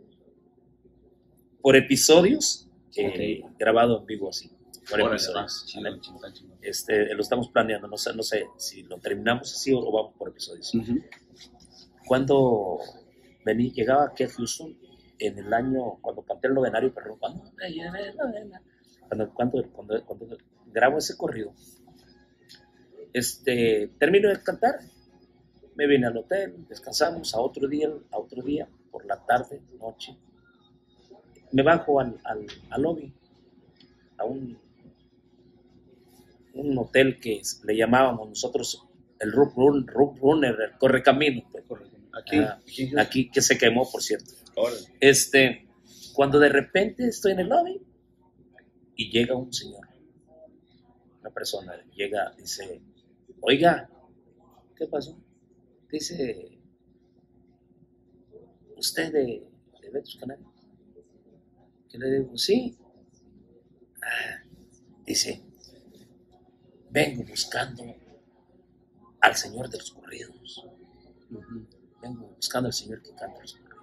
por episodios, grabado en vivo así. Por episodios. Lo estamos planeando. No sé si lo terminamos así o lo vamos por episodios. Uh-huh. Cuando llegaba aquí a Houston, en el año, cuando canté el novenario, pero cuando grabo ese corrido, termino de cantar, me vine al hotel, descansamos, a otro día, por la tarde, noche, me bajo al lobby, a un hotel que le llamábamos nosotros el Rook Runner, el Correcamino, pues. Aquí que se quemó, por cierto. Cuando de repente estoy en el lobby y llega un señor, una persona, dice, oiga, ¿qué pasó? Dice, ¿usted de Betos Canales? ¿Qué le digo? Sí. Dice, vengo buscando al señor de los corridos. Uh-huh. Vengo buscando al señor que canta los corridos.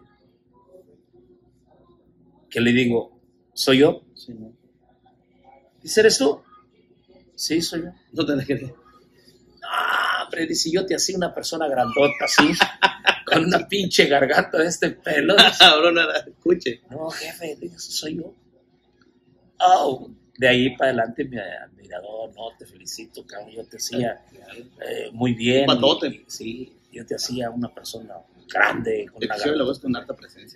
Que le digo, ¿soy yo? Sí, no. Dice, ¿eres tú? Sí, soy yo. No te la quería. No, hombre, dice, yo te hacía una persona grandota así, con una pinche garganta de este pelo. Ahora nada, escuche. No, jefe, dice, soy yo. Oh, de ahí para adelante mi admirador, no, te felicito, cabrón, yo te hacía muy bien. Un patote. Sí, yo te hacía una persona grande. Con una le ves con harta presencia.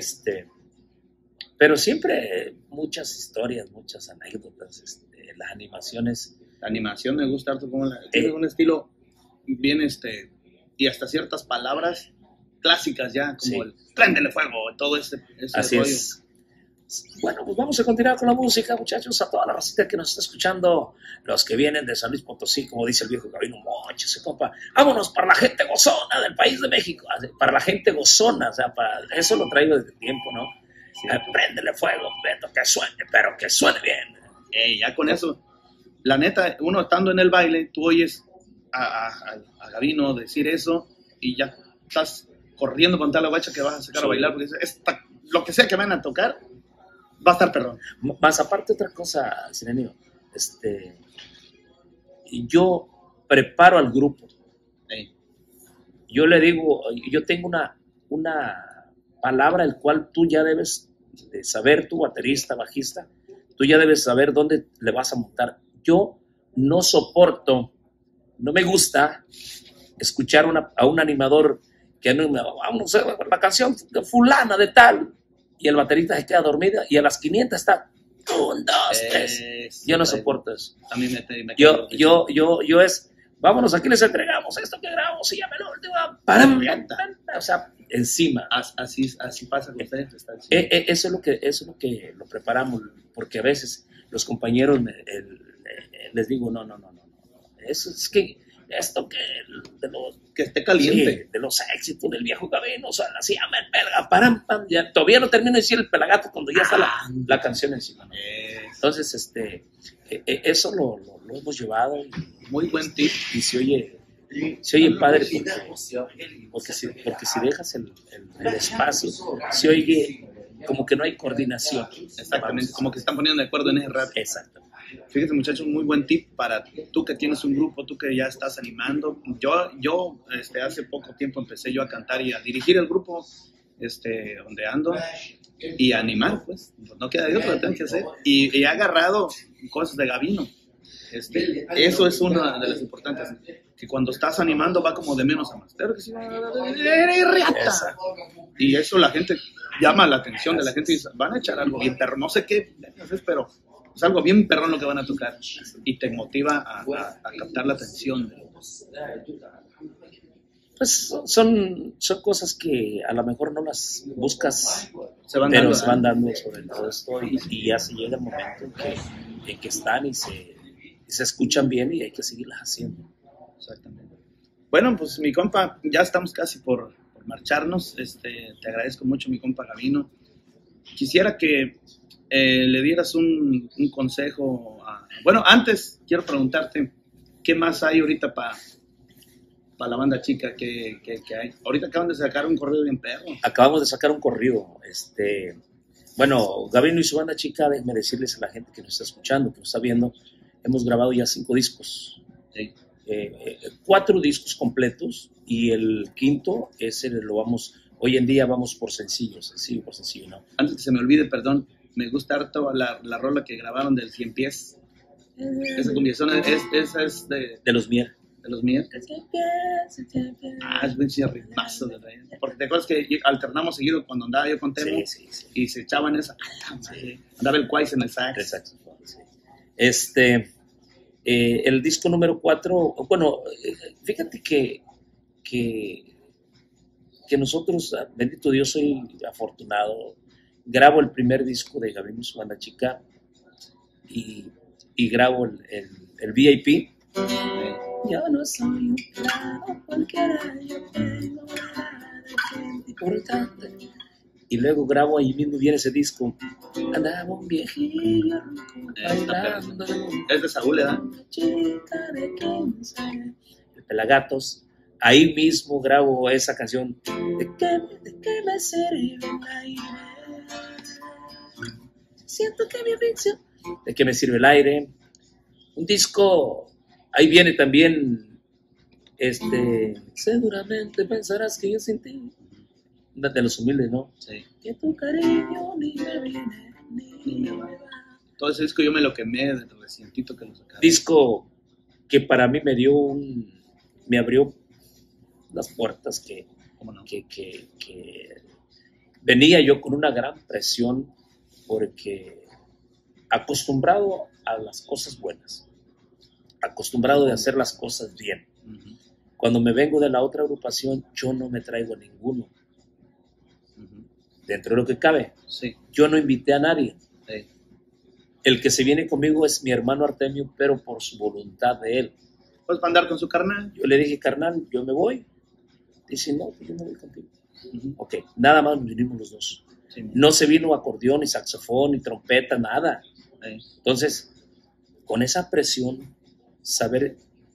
Pero siempre muchas historias, muchas anécdotas, las animaciones. La animación me gusta harto, como tiene un estilo bien, y hasta ciertas palabras clásicas ya, como el préndele fuego, todo ese así rollo. Es. Bueno, pues vamos a continuar con la música, muchachos, a toda la racita que nos está escuchando, los que vienen de San Luis Potosí, como dice el viejo Gabino, mochese, compa, vámonos para la gente gozona del país de México, para la gente gozona, o sea, para eso lo traigo desde tiempo, ¿no? Sí. Préndele fuego, Beto, que suene, pero que suene bien. Ya con eso, la neta, uno estando en el baile, tú oyes a Gabino decir eso y ya estás corriendo con tal la guacha que vas a sacar a bailar, porque lo que sea que van a tocar, va a estar perrón. Más aparte otra cosa, Sirenio, yo preparo al grupo yo le digo, yo tengo una palabra el cual tú ya debes de saber, tu baterista, bajista, tú ya debes saber dónde le vas a montar. Yo no soporto, no me gusta escuchar a un animador que vamos a ver la canción de fulana de tal, y el baterista se queda dormido y a las 500 está 1, 2, 3. Yo no soporto eso. A mí yo es, vámonos, aquí les entregamos esto que grabamos y ya me lo o sea, encima. Así pasa con ustedes. Eso es lo que lo preparamos, porque a veces los compañeros les digo, no. Eso es que esto que esté caliente. Sí, de los éxitos del viejo Gabino, o sea, así, pam, ya, todavía no termino de decir el Pelagato cuando ya está la canción encima, ¿no? Entonces, eso lo hemos llevado. Muy buen tip. Y se oye padre porque si dejas el espacio, se oye como que no hay coordinación. Exactamente, como que se están poniendo de acuerdo en ese rato. Exacto. Fíjate, muchachos, muy buen tip para tú que tienes un grupo, tú que ya estás animando. Yo hace poco tiempo empecé yo a cantar y a dirigir el grupo donde ando y a animar, pues. No queda de otro, lo tengo que hacer. Y he agarrado cosas de Gabino. Eso es una de las importantes, que cuando estás animando va como de menos a más. Claro que sí. Y eso la gente llama la atención de la gente y dice, van a echar algo bien perro, no sé qué, pero es algo bien perrón lo que van a tocar y te motiva a captar la atención. Pues son cosas que a lo mejor no las buscas, pero se van dando sobre todo esto y ya se llega el momento en que están y se escuchan bien y hay que seguirlas haciendo. Exactamente. Bueno, pues mi compa, ya estamos casi por marcharnos. Te agradezco mucho, mi compa Gabino. Quisiera que le dieras un consejo. Bueno, antes quiero preguntarte, ¿qué más hay ahorita para la banda chica que hay? Ahorita acaban de sacar un corrido bien perro. Acabamos de sacar un corrido. Bueno, Gabino y su banda chica, déjenme decirles a la gente que nos está escuchando, que nos está viendo, hemos grabado ya 5 discos. Sí. 4 discos completos y el quinto, hoy en día vamos por sencillo, ¿no? Antes que se me olvide, perdón, me gusta harto la rola que grabaron del 100 pies. Esa combinación esa es de los Mier. De los Mier. Es bien ritmazo, ¿verdad? Porque te acuerdas que alternamos seguido cuando andaba yo con Temo. Sí. Y se echaban esa. Andaba el Quais en el sax. El saxofón, sí. El disco número 4, bueno, fíjate que nosotros, bendito Dios, soy afortunado, grabo el primer disco de Gabino y su banda chica y grabo el VIP. Yo no soy un claro cualquiera, yo tengo nada de gente importante. Y luego grabo ahí mismo, viene ese disco. Andaba un viejillo bailando. Es de Saúl, ¿verdad? Chica de 15, el Pelagatos. Ahí mismo grabo esa canción. ¿De qué me sirve el aire? Siento que mi adicción. ¿De qué me sirve el aire? Un disco. Ahí viene también. Seguramente pensarás que yo sin ti. De los humildes, ¿no? Sí. Que tu cariño ni me viene ni me va. Todo ese disco yo me lo quemé de recientito que lo sacaron. Disco que para mí me abrió las puertas que venía yo con una gran presión porque acostumbrado a las cosas buenas, acostumbrado de hacer las cosas bien. Uh-huh. Cuando me vengo de la otra agrupación, yo no me traigo a ninguno. Dentro de lo que cabe. Sí. Yo no invité a nadie. Sí. El que se viene conmigo es mi hermano Artemio, pero por su voluntad de él. ¿Puedes andar con su carnal? Yo le dije, carnal, yo me voy. Dice, no, pues yo me voy contigo. Uh-huh. Ok, nada más nos vinimos los dos. Sí. No se vino acordeón, ni saxofón, ni trompeta, nada. Sí. Entonces, con esa presión, saber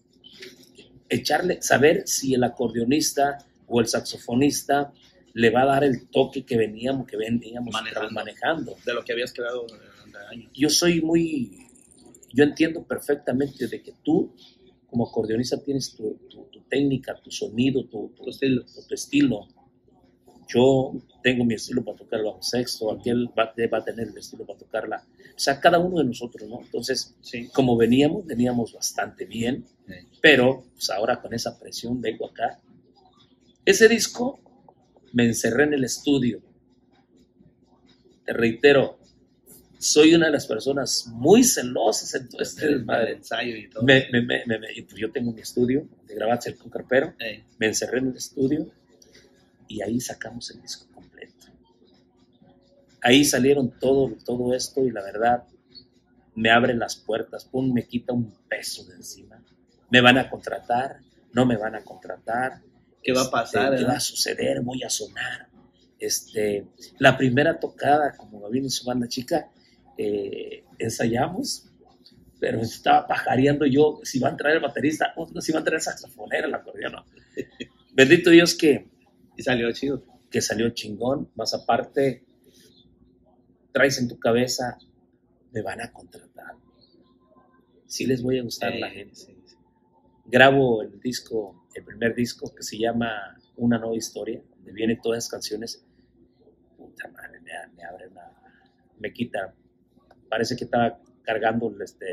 si el acordeonista o el saxofonista le va a dar el toque que veníamos manejando. De lo que habías quedado durante años. Yo entiendo perfectamente de que tú, como acordeonista tienes tu técnica, tu sonido, tu estilo. Yo tengo mi estilo para tocar el bajo sexto, aquel va a tener el estilo para tocarla. O sea, cada uno de nosotros, ¿no? Entonces, como veníamos bastante bien, pero pues ahora con esa presión vengo acá. Ese disco me encerré en el estudio. Te reitero, soy una de las personas muy celosas en todo este desmadre, ensayo y todo. Y pues yo tengo mi estudio de grabarse con Carpero. Me encerré en el estudio y ahí sacamos el disco completo. Ahí salieron todo esto y la verdad me abren las puertas, me quita un peso de encima. ¿Me van a contratar? ¿No me van a contratar? ¿Qué va a pasar? ¿Qué va a suceder? ¿Voy a sonar? La primera tocada, como Gavino y su banda chica, ensayamos, pero estaba pajareando yo si va a entrar el baterista o si va a entrar el saxofonero, el acordeón. No. Bendito Dios que salió chido. Que salió chingón, más aparte traes en tu cabeza, me van a contratar. Sí les voy a gustar a la gente. Sí. Grabo el primer disco que se llama Una Nueva Historia, donde vienen todas las canciones. Puta madre, me abre me quita. Parece que estaba cargando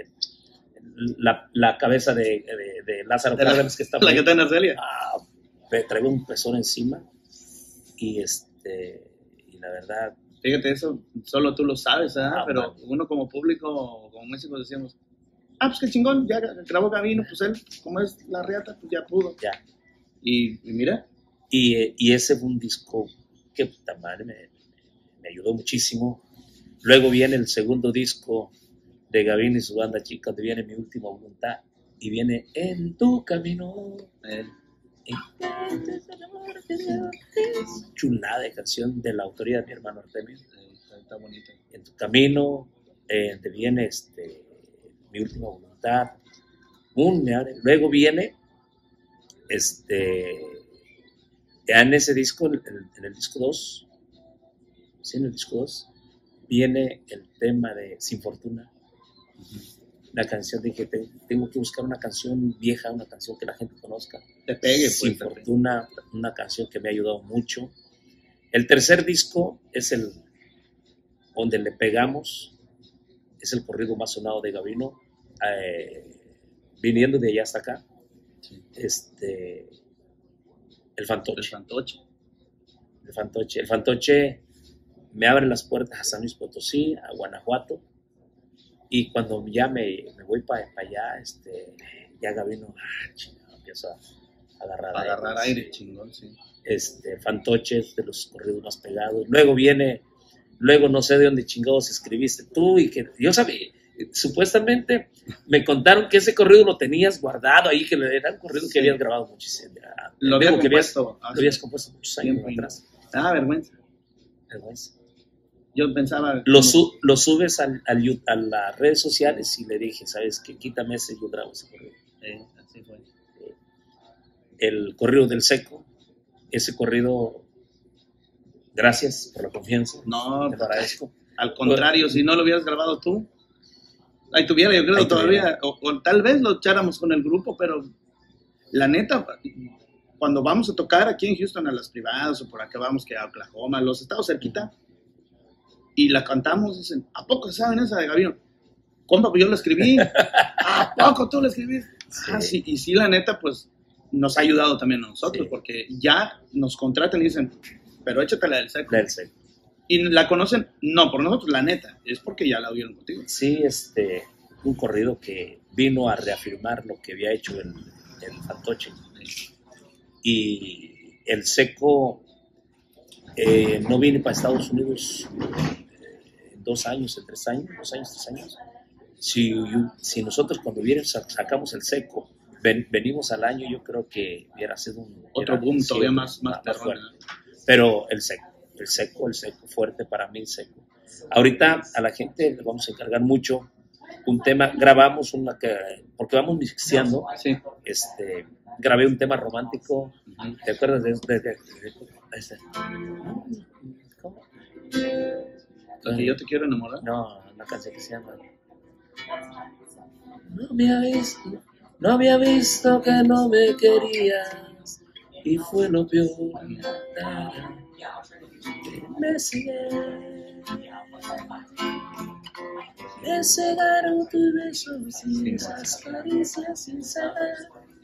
la cabeza de Lázaro Cárdenas que está la que está en Arcelia. Me traigo un pezón encima y la verdad. Fíjate, eso solo tú lo sabes, pero uno como público, como músicos decíamos, pues qué chingón, ya grabó Gavino, pues él, como es la reata, pues ya pudo. Ya. Y mira. Y ese fue un disco que puta madre me ayudó muchísimo. Luego viene el segundo disco de Gavino y su banda chica, donde viene Mi Última Voluntad y viene En Tu Camino. Chulada de canción de la autoría de mi hermano Artemio. Está bonito. En Tu Camino, donde viene Mi Última Voluntad. Luego viene ya en ese disco, en el disco 2, sí, en el disco 2, viene el tema de Sin Fortuna. La canción, dije, tengo que buscar una canción vieja, una canción que la gente conozca. Te pegue, pues. Sin Fortuna, una canción que me ha ayudado mucho. El tercer disco es el donde le pegamos, es el corrido más sonado de Gavino, viniendo de allá hasta acá. El Fantoche. El Fantoche me abre las puertas a San Luis Potosí, a Guanajuato. Y cuando ya me voy para allá, ya Gavino, empiezo a agarrar aire, chingón, sí. Fantoche es de los corridos más pegados. Luego no sé de dónde chingados escribiste tú y que yo sabía, supuestamente me contaron que ese corrido lo tenías guardado ahí, que era un corrido que habías grabado muchísimo. Lo habías compuesto muchos años atrás. Vergüenza. Yo pensaba... Lo subes a las redes sociales y le dije, ¿sabes qué? Quítame ese, yo grabo ese corrido. Así fue. El corrido del Seco, ese corrido, gracias por la confianza. No, te lo agradezco. Al contrario, si no lo hubieras grabado tú, ahí tuviera, yo creo, todavía, o tal vez lo echáramos con el grupo, pero la neta, cuando vamos a tocar aquí en Houston a las privadas o por acá vamos que a Oklahoma, los estados cerquita, y la cantamos, dicen, ¿a poco saben esa de Gavino? Compa, pues yo la escribí. ¿A poco tú la escribiste? Sí. Y sí, la neta, pues nos ha ayudado también a nosotros, porque ya nos contratan y dicen, pero échate la del Seco. Y la conocen, no por nosotros, la neta, es porque ya la oyeron contigo. Sí, un corrido que vino a reafirmar lo que había hecho el Fantoche. Y el Seco no vine para Estados Unidos en 2 años, en 3 años, 2 años, 3 años. Si nosotros cuando sacamos el Seco, venimos al año, yo creo que hubiera sido otro boom todavía más fuerte. Pero el seco fuerte para mí, el Seco. Ahorita a la gente le vamos a encargar mucho un tema, grabamos porque vamos mixeando, grabé un tema romántico, ¿te acuerdas de ¿cómo? ¿Que yo te quiero enamorar? No, una canción que se llama No me hables No había visto que no me querías y fue lo peor. Me cegaron tus besos y esas caricias sin saber.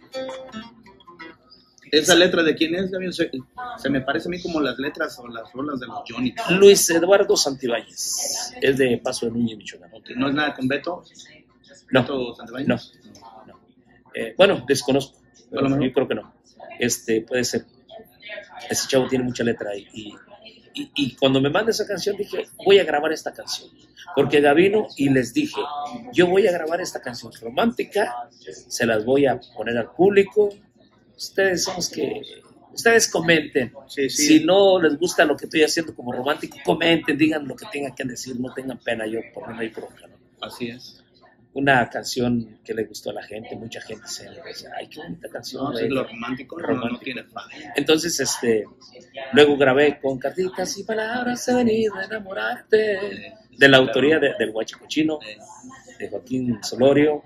¿Esa letra de quién es, Gabriel? Se me parece a mí como las letras o las rolas de los Johnny. Luis Eduardo Santibáñez, es de Paso de Núñez, Michoacán. ¿No es nada con Beto? No, ¿Beto Santibáñez? no. Bueno, desconozco, pero Bueno, yo creo que no. Puede ser. Ese chavo tiene mucha letra y cuando me manda esa canción dije, voy a grabar esta canción. Porque Gabino, y les dije, yo voy a grabar esta canción romántica, se las voy a poner al público. Ustedes son los que... Ustedes comenten. Sí. Si no les gusta lo que estoy haciendo como romántico, comenten, digan lo que tengan que decir, no tengan pena, yo por mí no hay problema. Así es. Una canción que le gustó a la gente, mucha gente se dice, ay, qué bonita canción. No, lo romántico no tiene falla. Entonces, luego grabé con cartitas y palabras he venido a enamorarte, de la autoría del Huachicochino, de Joaquín Solorio.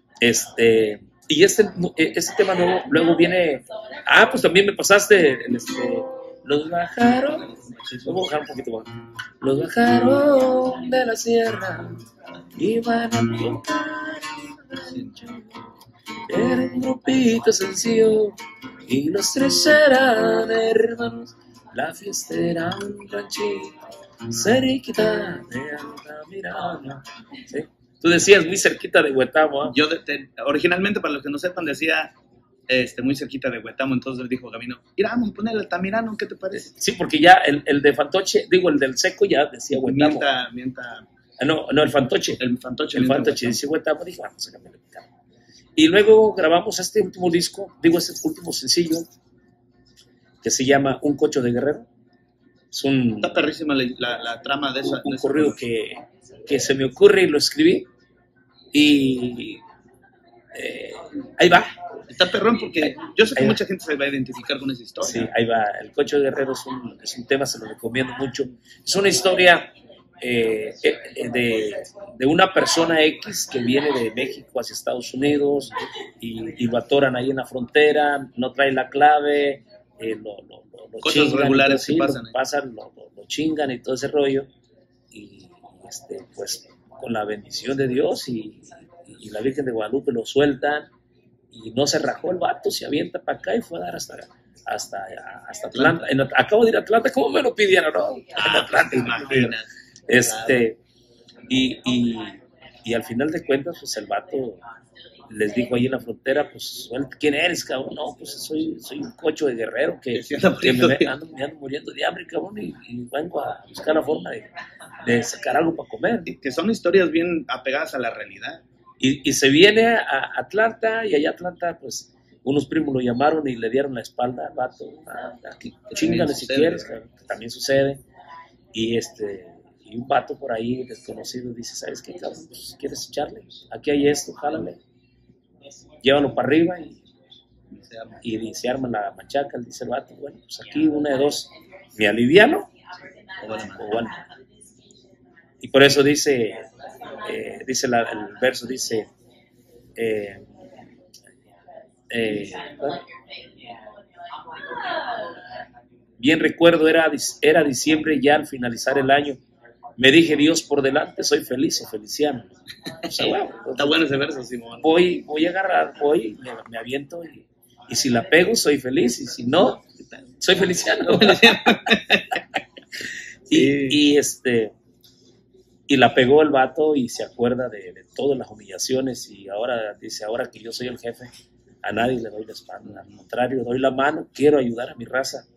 Y este tema nuevo, luego viene, pues también me pasaste, los bajaron, vamos a bajar un poquito más, los bajaron de la sierra, iban a tocar, era un grupito sencillo, y los tres eran hermanos, la fiesta era un ranchito, cerquita de Altamirano, ¿sí? Tú decías muy cerquita de Huetamo, ¿eh? Yo originalmente, para los que no sepan, decía muy cerquita de Huetamo, entonces dijo Gabino, mira, vamos a poner el Altamirano, ¿qué te parece? Sí, porque ya el de Fantoche, el del Seco ya decía Huetamo. Mienta. No, el Fantoche. El Fantoche Dice Huetamo, dije, vamos a cambiarle. Y luego grabamos este último disco, este último sencillo, que se llama Un Cocho de Guerrero. Está perrísima la trama de esa. Un corrido que se me ocurre y lo escribí. Y ahí va. Está perrón porque yo sé que mucha gente se va a identificar con esa historia. Sí, ahí va. El Cocho de Guerrero es un tema, se lo recomiendo mucho. Es una historia de una persona X que viene de México hacia Estados Unidos y lo atoran ahí en la frontera, no trae la clave, lo cosas chingan, regulares sí, que pasan. lo chingan y todo ese rollo. Y pues con la bendición de Dios y la Virgen de Guadalupe lo sueltan y no se rajó el vato, se avienta para acá y fue a dar hasta Atlanta. Acabo de ir a Atlanta, ¿cómo me lo pidieron? ¿No? En Atlanta, imagina. Y al final de cuentas, pues el vato les dijo ahí en la frontera, pues, ¿quién eres, cabrón? No, pues soy un cocho de guerrero que me ando muriendo de hambre, cabrón, y vengo a buscar la forma de sacar algo para comer. Que son historias bien apegadas a la realidad. Y se viene a Atlanta, y allá Atlanta, pues, unos primos lo llamaron y le dieron la espalda al vato. Aquí, chíngale si quieres, que también sucede. Y un vato por ahí desconocido dice, ¿sabes qué, cabrón? Pues, ¿quieres echarle? Aquí hay esto, jálale. Llévalo para arriba y se arma la machaca. Dice el vato, bueno, pues aquí una de dos, ¿me aliviano? O bueno. Y por eso dice el verso, dice, bien recuerdo, era diciembre ya al finalizar el año. Me dije, Dios por delante, soy feliz o feliciano. O sea, bueno, está bueno ese verso, Simón. Voy a agarrar, me aviento y si la pego, soy feliz. Y si no, soy feliciano. Y la pegó el vato y se acuerda de todas las humillaciones. Y ahora dice, ahora que yo soy el jefe, a nadie le doy la espalda. Al contrario, doy la mano, quiero ayudar a mi raza.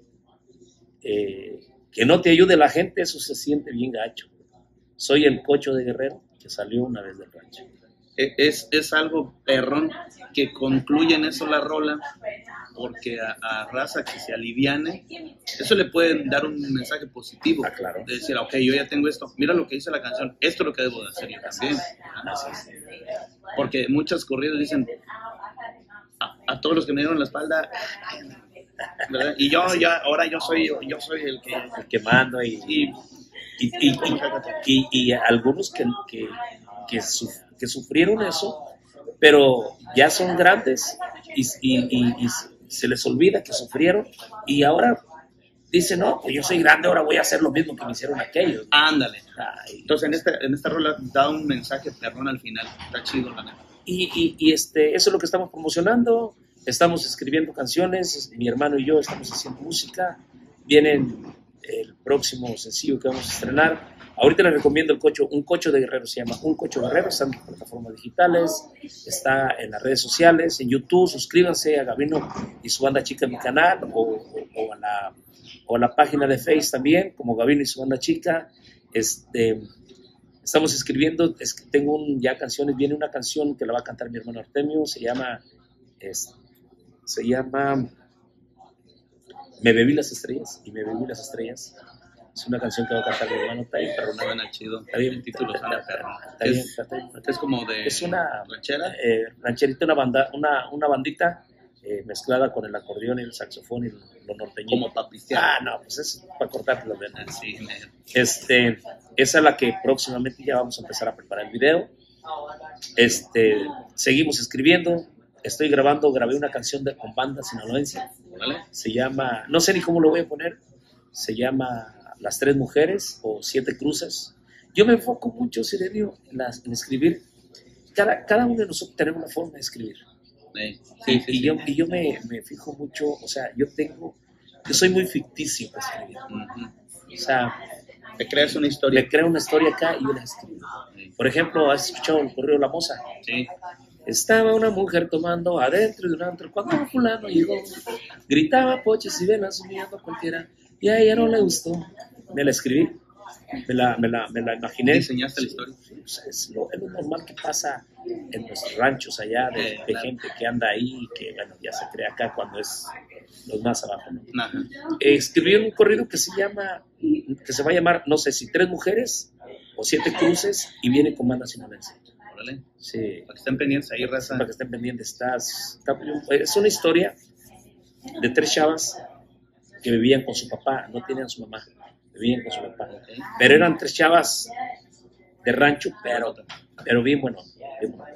Que no te ayude la gente, eso se siente bien gacho. Soy el cocho de guerrero que salió una vez del rancho. Es algo perrón que concluye en eso la rola, porque a raza que se aliviane, eso le puede dar un mensaje positivo. Claro. De decir, ok, yo ya tengo esto, mira lo que dice la canción, esto es lo que debo de hacer yo también. Porque muchas corridas dicen, a todos los que me dieron la espalda, ¿verdad? Y ahora yo soy el que mando y algunos que sufrieron eso pero ya son grandes y se les olvida que sufrieron y ahora dicen, no, pues yo soy grande, ahora voy a hacer lo mismo que me hicieron aquellos. Ándale. Ay, Entonces en esta rola da un mensaje perrón al final. Está chido, la neta. eso es lo que estamos promocionando. Estamos escribiendo canciones, mi hermano y yo estamos haciendo música. Vienen el próximo sencillo que vamos a estrenar. Ahorita les recomiendo Un Cocho de Guerrero, se llama Un Cocho Guerrero, está en las plataformas digitales, está en las redes sociales, en YouTube. Suscríbanse a Gabino y su banda chica en mi canal o a la página de Facebook también, como Gabino y su banda chica. Estamos escribiendo, tengo ya canciones, viene una canción que la va a cantar mi hermano Artemio, se llama Me bebí las estrellas y me bebí las estrellas. Es una canción que va a cantar mi hermano Tay, pero no Suena chido. Está bien, El título suena perrón. Está bien. Es como de Es una ranchera. Rancherita, una bandita mezclada con el acordeón y el saxofón y lo norteño. Como papistear. No, pues es para cortarte las venas. Sí, Esa es la que próximamente ya vamos a empezar a preparar el video. Seguimos escribiendo. Grabé una canción con banda sinaloense. ¿Vale? Se llama, no sé ni cómo lo voy a poner, se llama Las Tres Mujeres o Siete Cruces. Yo me enfoco mucho, Sirenio, en escribir. Cada uno de nosotros tenemos una forma de escribir. Sí. Yo me fijo mucho, o sea, yo soy muy ficticio para escribir. Uh-huh. O sea, te creas una historia. Me creo una historia acá y yo la escribo. Sí. Por ejemplo, ¿has escuchado el correo La Moza? Sí. Estaba una mujer tomando adentro de un antro cuando un fulano llegó. Gritaba poches y velas humillando a cualquiera y a ella no le gustó. Me la escribí, me la imaginé. ¿Diseñaste la historia? O sea, es lo normal que pasa en los ranchos allá de claro. gente que anda ahí y que bueno, ya se crea acá cuando es los más abajo, ¿no? Ajá. Escribí un corrido que se va a llamar, no sé si Tres Mujeres o Siete Cruces y viene con banda sinaloense. Órale. Sí. Para que estén pendientes ahí, raza. Para que estén pendientes. Es una historia de tres chavas que vivían con su papá, no tenían su mamá, vivían con su papá. Okay. Pero eran tres chavas de rancho, pero bien bueno. Bien bueno.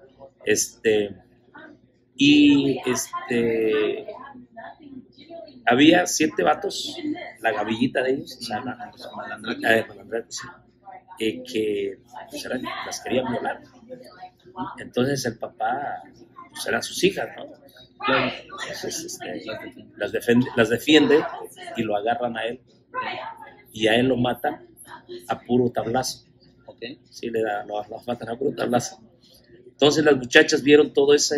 Había 7 vatos, la gavillita de ellos, o sea, Los malandracos. malandracos, sí, que pues, las querían violar. Entonces el papá, pues eran sus hijas, ¿no? Entonces, las defiende y lo agarran a él. Y a él lo matan a puro tablazo. Okay. Sí, los matan a puro tablazo. Entonces las muchachas vieron todo esa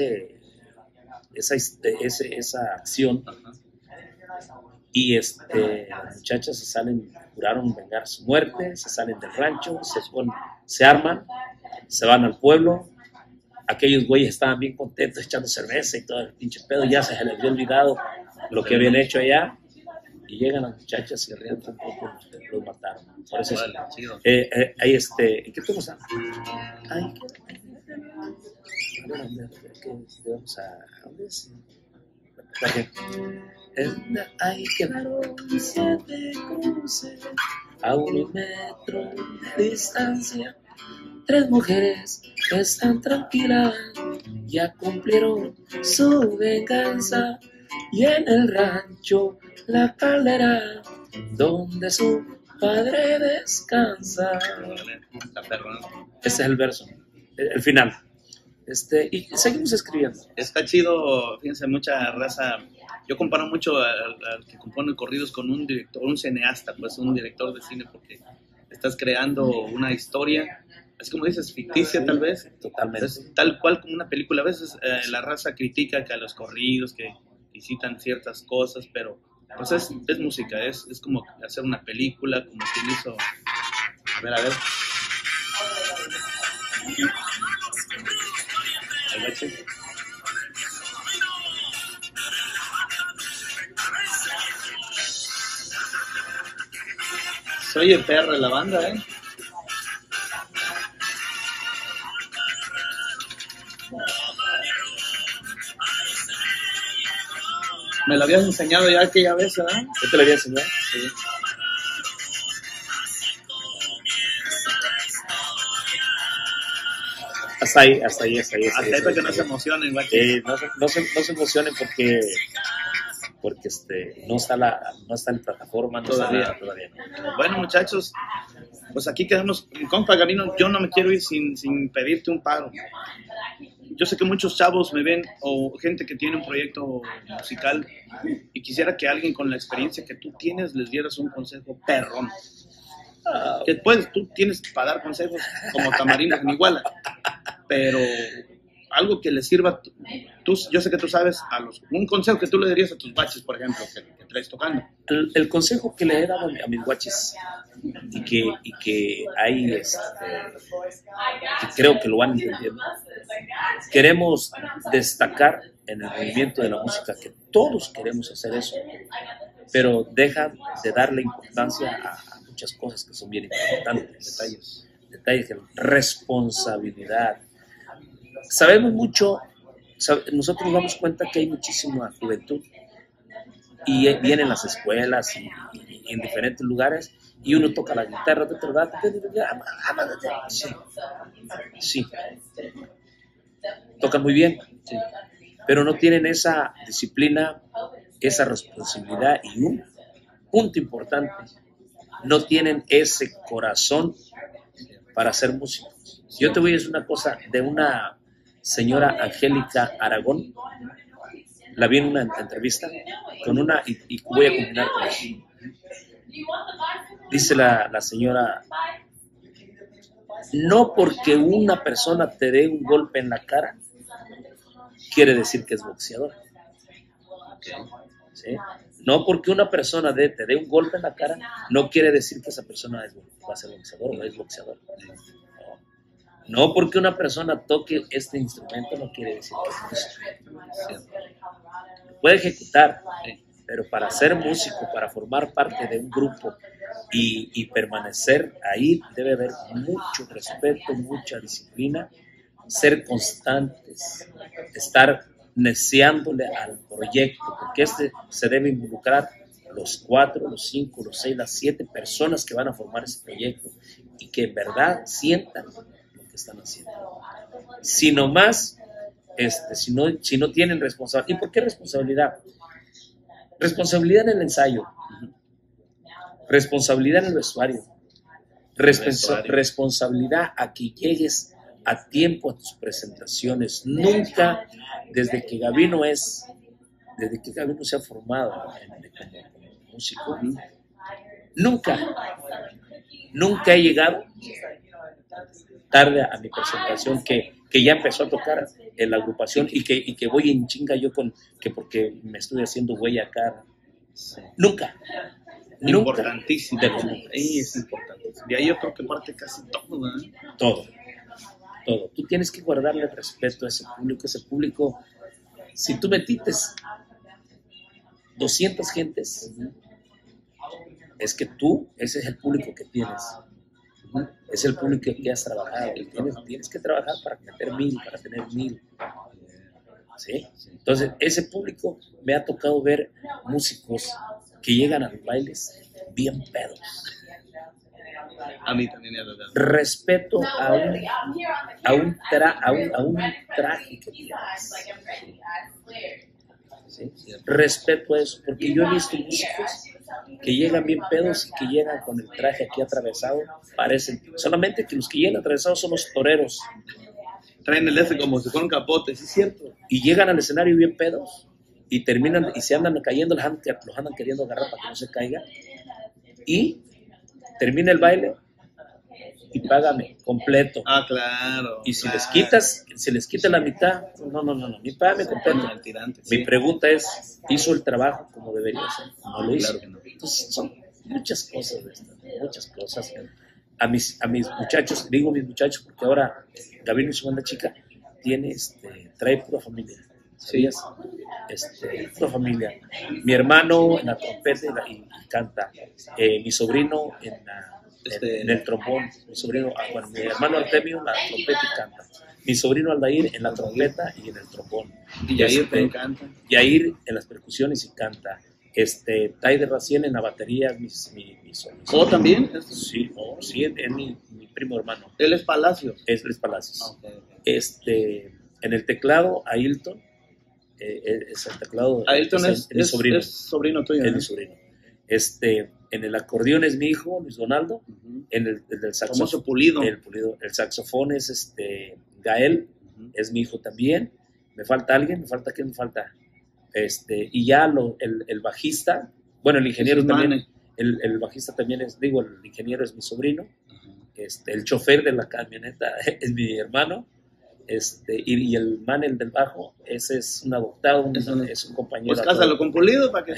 acción. Ajá. Y las muchachas juraron vengar su muerte, se salen del rancho, se arman, se van al pueblo. Aquellos güeyes estaban bien contentos echando cerveza y todo el pinche pedo, ya se les había olvidado lo que habían hecho allá. Y llegan las muchachas y ríen un poco, los mataron. Por eso Vale, chido. ahí ¿qué podemos hacer? Vamos a ¿dónde es? Ahí quedaron 7 cruces a 1 metro de distancia. 3 mujeres están tranquilas, ya cumplieron su venganza. Y en el rancho La Caldera, donde su padre descansa. Está perrón. Ese es el verso, el final. Y seguimos escribiendo. Está chido, fíjense, mucha raza. Yo comparo mucho al que compone corridos con un director, un cineasta, pues un director de cine, porque estás creando una historia, así como dices, ficticia tal vez. Totalmente. Es tal cual como una película. A veces la raza critica que a los corridos, que citan ciertas cosas, pero pues es música, es como hacer una película, como quien hizo. A ver. Soy el perro de la banda, ¿eh? Me lo habías enseñado ya aquella vez, ¿verdad? ¿Yo te lo había enseñado? Sí. Hasta ahí. Hasta ahí para que no se emocionen, guachis. No se emocionen porque no está en plataforma, todavía. Bueno, muchachos, pues aquí quedamos. Compa Gabino, yo no me quiero ir sin pedirte un paro. Yo sé que muchos chavos me ven, o gente que tiene un proyecto musical, y quisiera que alguien con la experiencia que tú tienes les dieras un consejo perrón. Que tú tienes para dar consejos como tamarindo en Iguala, pero algo que les sirva. Yo sé que tú sabes un consejo que tú le darías a tus baches, por ejemplo, que traes tocando. El consejo que le he dado a mis guaches y que hay, que creo que lo van entendiendo. Queremos destacar en el movimiento de la música, que todos queremos hacer eso, pero deja de darle importancia a muchas cosas que son bien importantes. Detalles, responsabilidad. Sabemos mucho, nosotros nos damos cuenta que hay muchísima juventud y vienen las escuelas y en diferentes lugares y uno toca la guitarra, sí, tocan muy bien, pero no tienen esa disciplina, esa responsabilidad y un punto importante, no tienen ese corazón para ser músicos. Yo te voy a decir una cosa de una señora Angélica Aragón, la vi en una entrevista con una, y voy a combinar con eso. Dice la señora, no porque una persona te dé un golpe en la cara, quiere decir que es boxeador. ¿Sí? No porque una persona te dé un golpe en la cara, no quiere decir que esa persona va a ser boxeador o es boxeador. No porque una persona toque este instrumento no quiere decir que es músico. Puede ejecutar, pero para ser músico, para formar parte de un grupo y permanecer ahí, debe haber mucho respeto, mucha disciplina, ser constantes, estar neciándole al proyecto, porque se debe involucrar los 4, los 5, los 6, las 7 personas que van a formar ese proyecto y que en verdad sientan están haciendo. Si no más, si no tienen responsabilidad. ¿Y por qué responsabilidad? Responsabilidad en el ensayo, responsabilidad en el vestuario, responsabilidad a que llegues a tiempo a tus presentaciones. Nunca, desde que Gabino se ha formado como músico, nunca he llegado tarde a mi presentación, que ya empezó a tocar en la agrupación y que voy en chinga yo porque me estoy haciendo huella acá. Nunca. Importantísimo. Es importante. De ahí yo creo que parte casi todo, ¿verdad? Todo. Tú tienes que guardarle respeto a ese público. Si tú metiste 200 gentes, es que ese es el público que tienes. Es el público que has trabajado. Tienes que trabajar para meter 1000, para tener 1000. ¿Sí? Entonces, ese público me ha tocado ver músicos que llegan a los bailes bien pedos. A mí también me ha tocado. Respeto a un traje que tienes. ¿Sí? Respeto a eso, porque yo he visto músicos que llegan bien pedos y que llegan con el traje aquí atravesado, parecen, solamente que los que llegan atravesados son los toreros. Traen el como si fuera un capote, ¿sí es cierto? Y llegan al escenario bien pedos y terminan y se andan cayendo, los andan queriendo agarrar para que no se caiga, y termina el baile y págame completo. Ah, claro. Y si les quita la mitad, no, ni págame completo. Mi pregunta es, ¿hizo el trabajo como debería ser? No lo hizo. Claro. Entonces son muchas cosas de estas, muchas cosas. A mis muchachos, digo mis muchachos porque ahora Gabino y su banda chica trae pura familia. ¿Sabías? Pura familia. Mi hermano en la trompeta y canta. Mi sobrino en el trombón, mi hermano Artemio en la trompeta y canta, mi sobrino Aldair en la trompeta y en el trombón, y Yair te encanta, Yair en las percusiones y canta, Taider Raciel en la batería, mi ¿Oh, también? Sí, es mi primo hermano. Él es Palacios. Él es Palacios. Okay. En el teclado, Ailton, es el teclado. Ailton es mi sobrino. Es sobrino tuyo. Es mi sobrino. En el acordeón es mi hijo, Luis Donaldo. En el saxofón. Famoso Pulido. El saxofón es Gael, es mi hijo también. ¿Me falta alguien? ¿Quién me falta? Y ya el bajista, bueno, el ingeniero también. El bajista también el ingeniero es mi sobrino. El chofer de la camioneta es mi hermano. Y el el del bajo, ese es un adoptado, es un compañero. Pues cásalo con Pulido para que...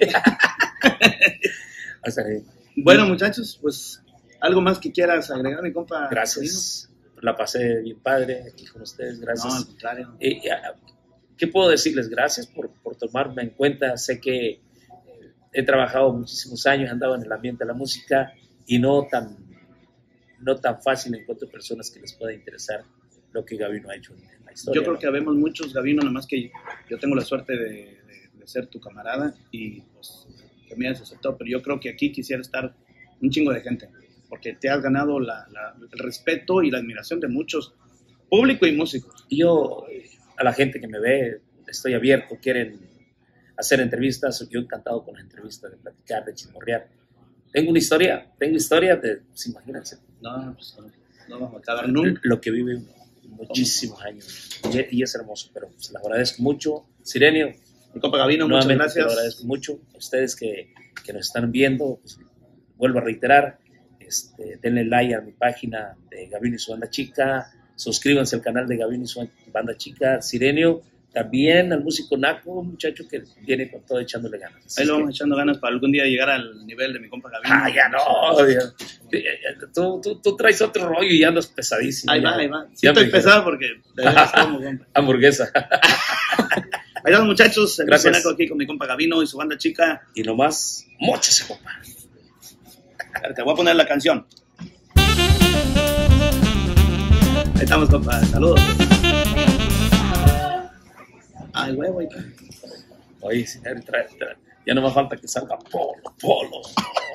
Bueno, muchachos, pues algo más que quieras agregar, mi compa. Gracias. La pasé bien padre aquí con ustedes, gracias. No, al contrario. ¿Qué puedo decirles? Gracias por tomarme en cuenta. Sé que he trabajado muchísimos años, he andado en el ambiente de la música y no tan fácil encuentro personas que les pueda interesar lo que Gavino ha hecho en la historia. Yo creo que habemos muchos, Gavino, nada más que yo tengo la suerte de ser tu camarada y pues que me hayas aceptado, pero yo creo que aquí quisiera estar un chingo de gente, porque te has ganado el respeto y la admiración de muchos, público y músicos. Y yo, a la gente que me ve, estoy abierto, quieren hacer entrevistas, yo encantado con las entrevistas, de platicar, de chismorrear. Tengo historia pues imagínense. No, pues no vamos a acabar nunca. Lo que vive muchísimos años y es hermoso, pero pues, les agradezco mucho. Sirenio, mi compa Gavino, muchas gracias. Les agradezco mucho a ustedes que nos están viendo. Pues, vuelvo a reiterar, denle like a mi página de Gavino y su Banda Chica, suscríbanse al canal de Gavino y su Banda Chica. Sirenio, también al músico Naco, un muchacho que viene con todo echándole ganas. Ahí lo vamos echando ganas para algún día llegar al nivel de mi compa Gavino. Ya no. Tú traes otro rollo y andas pesadísimo. Ahí va. Sí, estoy pesado porque de veras como, compa. Hamburguesa. Ahí vamos, muchachos. Gracias. Naco aquí con mi compa Gavino y su Banda Chica. Y nomás, móchese, compa. Te voy a poner la canción. Ahí estamos, compa. Saludos. Ay, güey. Oye, señor, ya no me falta que salga Polo.